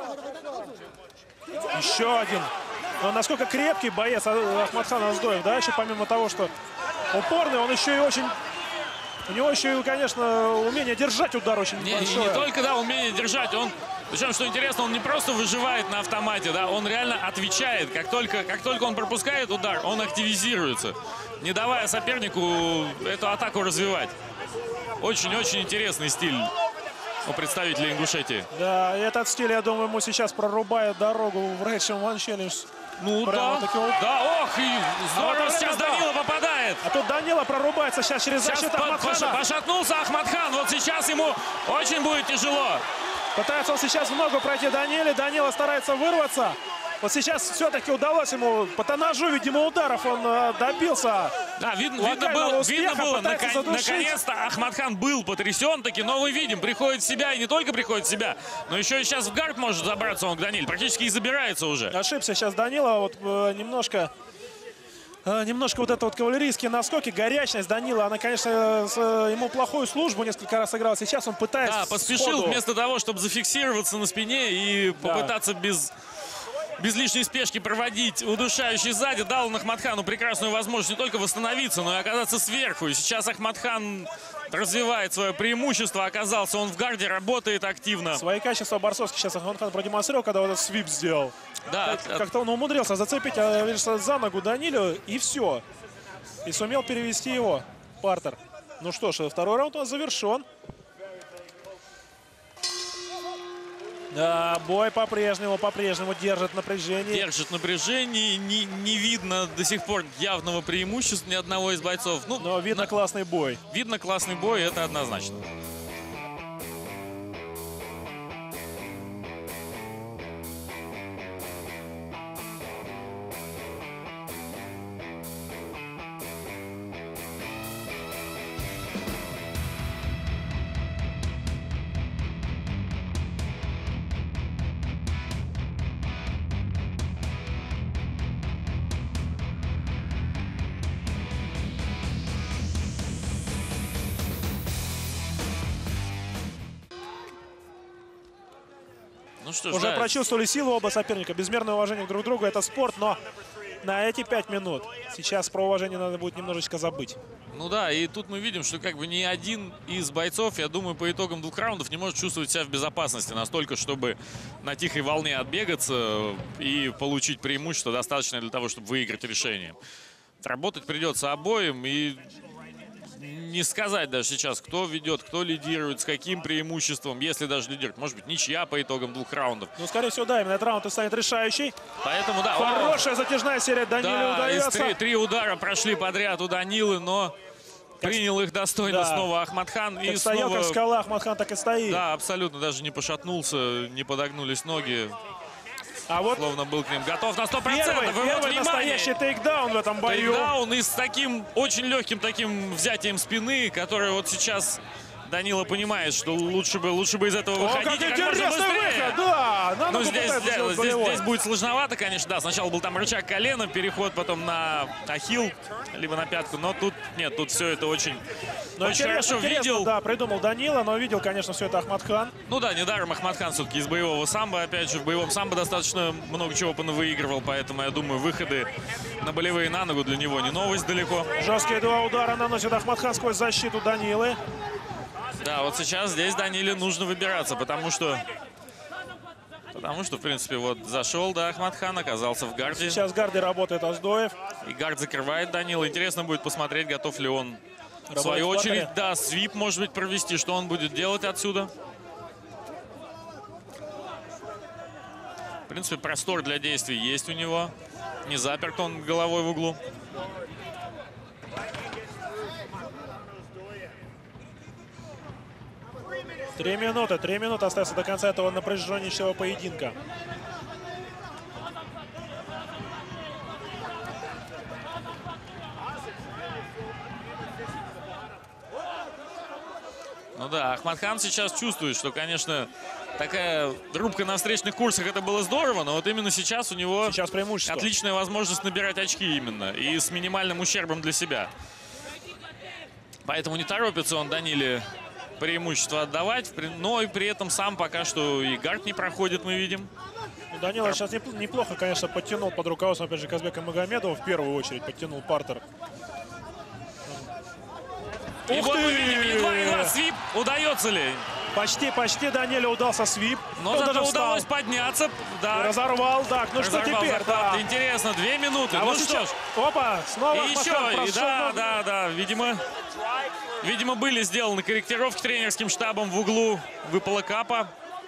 Еще один. Но насколько крепкий боец Ахмадхан Оздоев, да, еще помимо того, что упорный, он еще и очень... У него еще и, конечно, умение держать удар очень
не,
большое.
Не только, да, умение держать, он... Причем, что интересно, он не просто выживает на автомате, да, он реально отвечает. Как только, как только он пропускает удар, он активизируется, не давая сопернику эту атаку развивать. Очень-очень интересный стиль у представителей Ингушетии.
Да, и этот стиль, я думаю, ему сейчас прорубает дорогу в Рэйчем Ван Челлендж.
Ну да, вот... да, ох, и здорово а сейчас да. Данила попадает.
А тут Данила прорубается сейчас через защиту Ахмадхана.
Пошатнулся Ахмадхан, вот сейчас ему очень будет тяжело.
Пытается он сейчас в ногу пройти Даниле, Данила старается вырваться. Вот сейчас все-таки удалось ему, по тоннажу, видимо, ударов он э, добился.
Да, видно, видно было, видно было наконец, наконец-то Ахмадхан был потрясен таки, но мы видим, приходит в себя, и не только приходит в себя, но еще и сейчас в гард может забраться он к Даниле, практически и забирается уже.
Ошибся сейчас Данила, вот э, немножко... Немножко вот это вот кавалерийские наскоки, горячность Данила, она, конечно, с, ему плохую службу несколько раз сыграла. Сейчас он пытается...
Да, поспешил сходу. Вместо того, чтобы зафиксироваться на спине и да. попытаться без, без лишней спешки проводить удушающий сзади, дал Ахмадхану прекрасную возможность не только восстановиться, но и оказаться сверху. И сейчас Ахмадхан развивает свое преимущество, оказался он в гарде, работает активно.
Свои качества борцовские сейчас Ахмадхан продемонстрировал, когда вот этот свип сделал.
Да,
как, как-то он умудрился зацепить видишь, за ногу Данилю, и все. И сумел перевести его в партер. Ну что ж, второй раунд у нас завершен. А, бой по-прежнему, по-прежнему держит напряжение.
Держит напряжение, не, не видно до сих пор явного преимущества ни одного из бойцов. Ну,
но видно
на...
классный бой.
Видно классный бой, это однозначно. Ну что ж,
уже
да.
прочувствовали силу оба соперника. Безмерное уважение друг к другу. Это спорт, но на эти пять минут сейчас про уважение надо будет немножечко забыть.
Ну да, и тут мы видим, что как бы ни один из бойцов, я думаю, по итогам двух раундов не может чувствовать себя в безопасности настолько, чтобы на тихой волне отбегаться и получить преимущество, достаточное для того, чтобы выиграть решение. Работать придется обоим, и не сказать даже сейчас, кто ведет, кто лидирует, с каким преимуществом, если даже лидирует. Может быть, ничья по итогам двух раундов.
Ну, скорее всего, да, именно этот раунд и станет решающий.
Поэтому, да.
Хорошая затяжная серия Даниле
да,
удается.
Три, три удара прошли подряд у Данилы, но как... принял их достойно, да. Снова Ахматхан.
Как
и
стоял,
снова...
как скала, Ахматхан так и стоит.
Да, абсолютно, даже не пошатнулся, не подогнулись ноги.
А вот
словно был к ним готов на сто процентов.
Первый, первый
вот,
настоящий тейкдаун в этом бою.
Тейкдаун и с таким очень легким таким взятием спины, который вот сейчас Данила понимает, что лучше бы, лучше бы из этого выходить.
О, как интересный выход, да!
Ну, здесь, здесь, здесь, здесь будет сложновато, конечно, да. Сначала был там рычаг колена, переход потом на ахилл, либо на пятку. Но тут нет, тут все это очень,
но
очень хорошо видел.
Да, придумал Данила, но видел, конечно, все это Ахматхан.
Ну да, недаром Ахматхан все-таки из боевого самбо. Опять же, в боевом самбо достаточно много чего выигрывал, поэтому, я думаю, выходы на болевые на ногу для него не новость далеко.
Жесткие два удара наносит Ахматхан сквозь защиту Данилы.
Да, вот сейчас здесь Даниле нужно выбираться, потому что, потому что, в принципе, вот зашел, да, Ахматхан, оказался в гарде.
Сейчас гарды работает Оздоев.
И гард закрывает Данила. Интересно будет посмотреть, готов ли он, в свою очередь, да, свип, может быть, провести, что он будет делать отсюда. В принципе, простор для действий есть у него. Не заперт он головой в углу.
Три минуты, три минуты остается до конца этого напряженнейшего поединка.
Ну да, Ахматхан сейчас чувствует, что, конечно, такая рубка на встречных курсах, это было здорово, но вот именно сейчас у него
сейчас преимущество.
Отличная возможность набирать очки именно, и с минимальным ущербом для себя. Поэтому не торопится он Даниле преимущество отдавать, но и при этом сам пока что и гард не проходит, мы видим.
Ну, Данила Тор... сейчас неплохо, конечно, подтянул под руководством, опять же, Казбека Магомедова, в первую очередь подтянул партер.
И вот мы видим, едва-едва свип, удается ли?
Почти, почти Даниле удался свип.
Но зато даже удалось подняться. Да.
Разорвал, так, ну Разорвал что теперь? Да.
Интересно, две минуты,
а
ну
вот
что
сейчас...
ж.
Опа, снова
и еще, и да,
но...
да, да, видимо, видимо, были сделаны корректировки тренерским штабом в углу, выпала капа.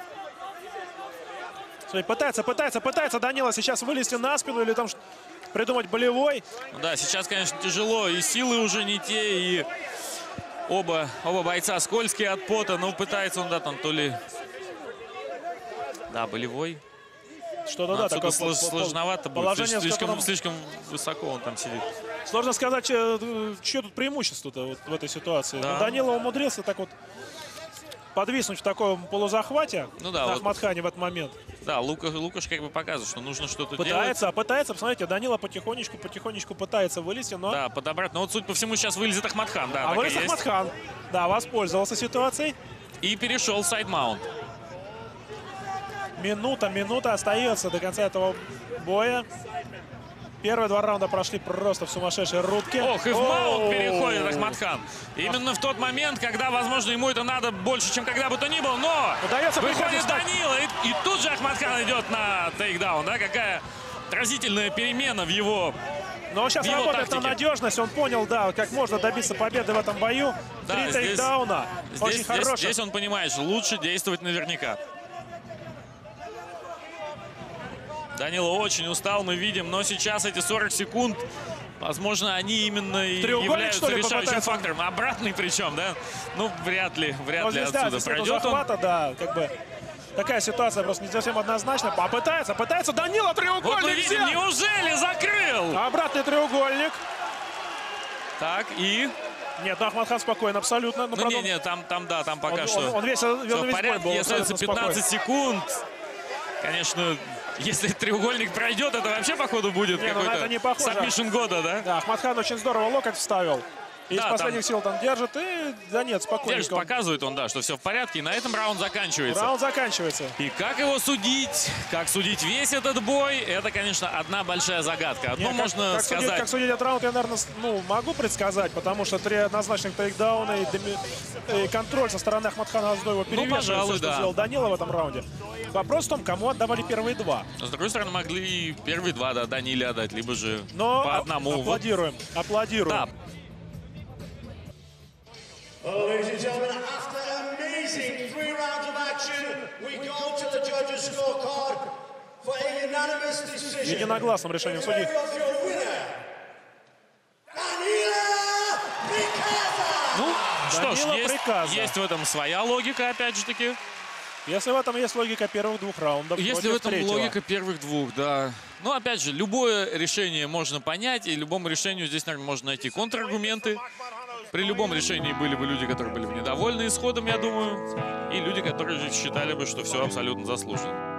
Смотри, пытается, пытается, пытается Данила сейчас вылезти на спину или там придумать болевой.
Ну да, сейчас, конечно, тяжело, и силы уже не те, и оба, оба бойца скользкие от пота, но пытается он, да, там то ли... Да, болевой.
Что-то, да, такое
слож, сложновато будет. Слишком,
которым...
слишком высоко он там сидит.
Сложно сказать, что тут преимущество-то вот в этой ситуации.
Да.
Но Данила умудрился так вот подвиснуть в таком полузахвате
ну, да,
на
вот.
Ахматхане в этот момент.
Да, Лука, Лукаш как бы показывает, что нужно что-то делать.
Пытается, а пытается, посмотрите, Данила потихонечку, потихонечку пытается вылезти, но...
Да, подобрать. Но вот, судя по всему, сейчас вылезет Ахматхан. Да,
а вылез Ахматхан. Да, воспользовался ситуацией.
И перешел сайд-маунт.
Минута, минута остается до конца этого боя. Первые два раунда прошли просто в сумасшедшей рубке.
Ох, и в маунт переходит Ахматхан. Именно в тот момент, когда, возможно, ему это надо больше, чем когда бы то ни было. Но
удается
выходит Данила, и, и тут же Ахматхан идет на тейкдаун. Да, какая разительная перемена в его
Но сейчас
его
работает
тактике.
на надежность. Он понял, да, как можно добиться победы в этом бою.
Да,
Три
здесь,
тейкдауна.
Здесь,
Очень
здесь,
хороший.
Здесь он понимает, что лучше действовать наверняка. Данила очень устал, мы видим, но сейчас эти сорок секунд, возможно, они именно и являются решающим фактором. Обратный причем, да? Ну, вряд ли, вряд
Но
ли
здесь, да,
отсюда
здесь
пройдет он.
захвата, да, как бы такая ситуация просто не совсем однозначна. Попытается, пытается Данила, треугольник.
Вот мы видим,
взял.
неужели закрыл?
Обратный треугольник.
Так, и...
Нет, ну, Ахмадхан спокойно, абсолютно.
Ну,
правда,
не, не, там, там, да, там пока
он,
что
Он, он весь, он
все
весь
в порядке,
бой был
остается
абсолютно
пятнадцать секунд. Конечно, если треугольник пройдет, это вообще, походу, будет
не, ну,
какой-то сабмишн года, да?
Да, Ахмадхан очень здорово локоть вставил. И
Да,
из последних
там...
сил там держит, и да нет, спокойно.
Держит, показывает он, да, что все в порядке, и на этом раунд заканчивается.
Раунд заканчивается.
И как его судить, как судить весь этот бой, это, конечно, одна большая загадка. Одно
Нет,
можно
как, как
сказать...
Судить, как судить этот раунд, я, наверное, ну, могу предсказать, потому что три однозначных тейкдауна и, деми... и контроль со стороны Ахмадхана Аздоева перевешивает,
пожалуй,
все, что
да.
сделал Данила в этом раунде. Вопрос в том, кому отдавали первые два.
Но, с другой стороны, могли и первые два, да, Даниле отдать, либо же
Но
по одному.
аплодируем, аплодируем.
Да.
Well, ladies and gentlemen, after amazing three rounds of action, we go to the judges' scorecard for a unanimous decision.
Единогласным решением судей.
Ну, что ж,
Данила
есть,
Приказа.
есть в этом своя логика, опять же таки.
Если в этом есть логика первых двух раундов,
Если в этом
третьего.
логика первых двух, да. Ну, опять же, любое решение можно понять, и любому решению здесь, наверное, можно найти контраргументы. При любом решении были бы люди, которые были бы недовольны исходом, я думаю, и люди, которые считали бы, что все абсолютно заслуженно.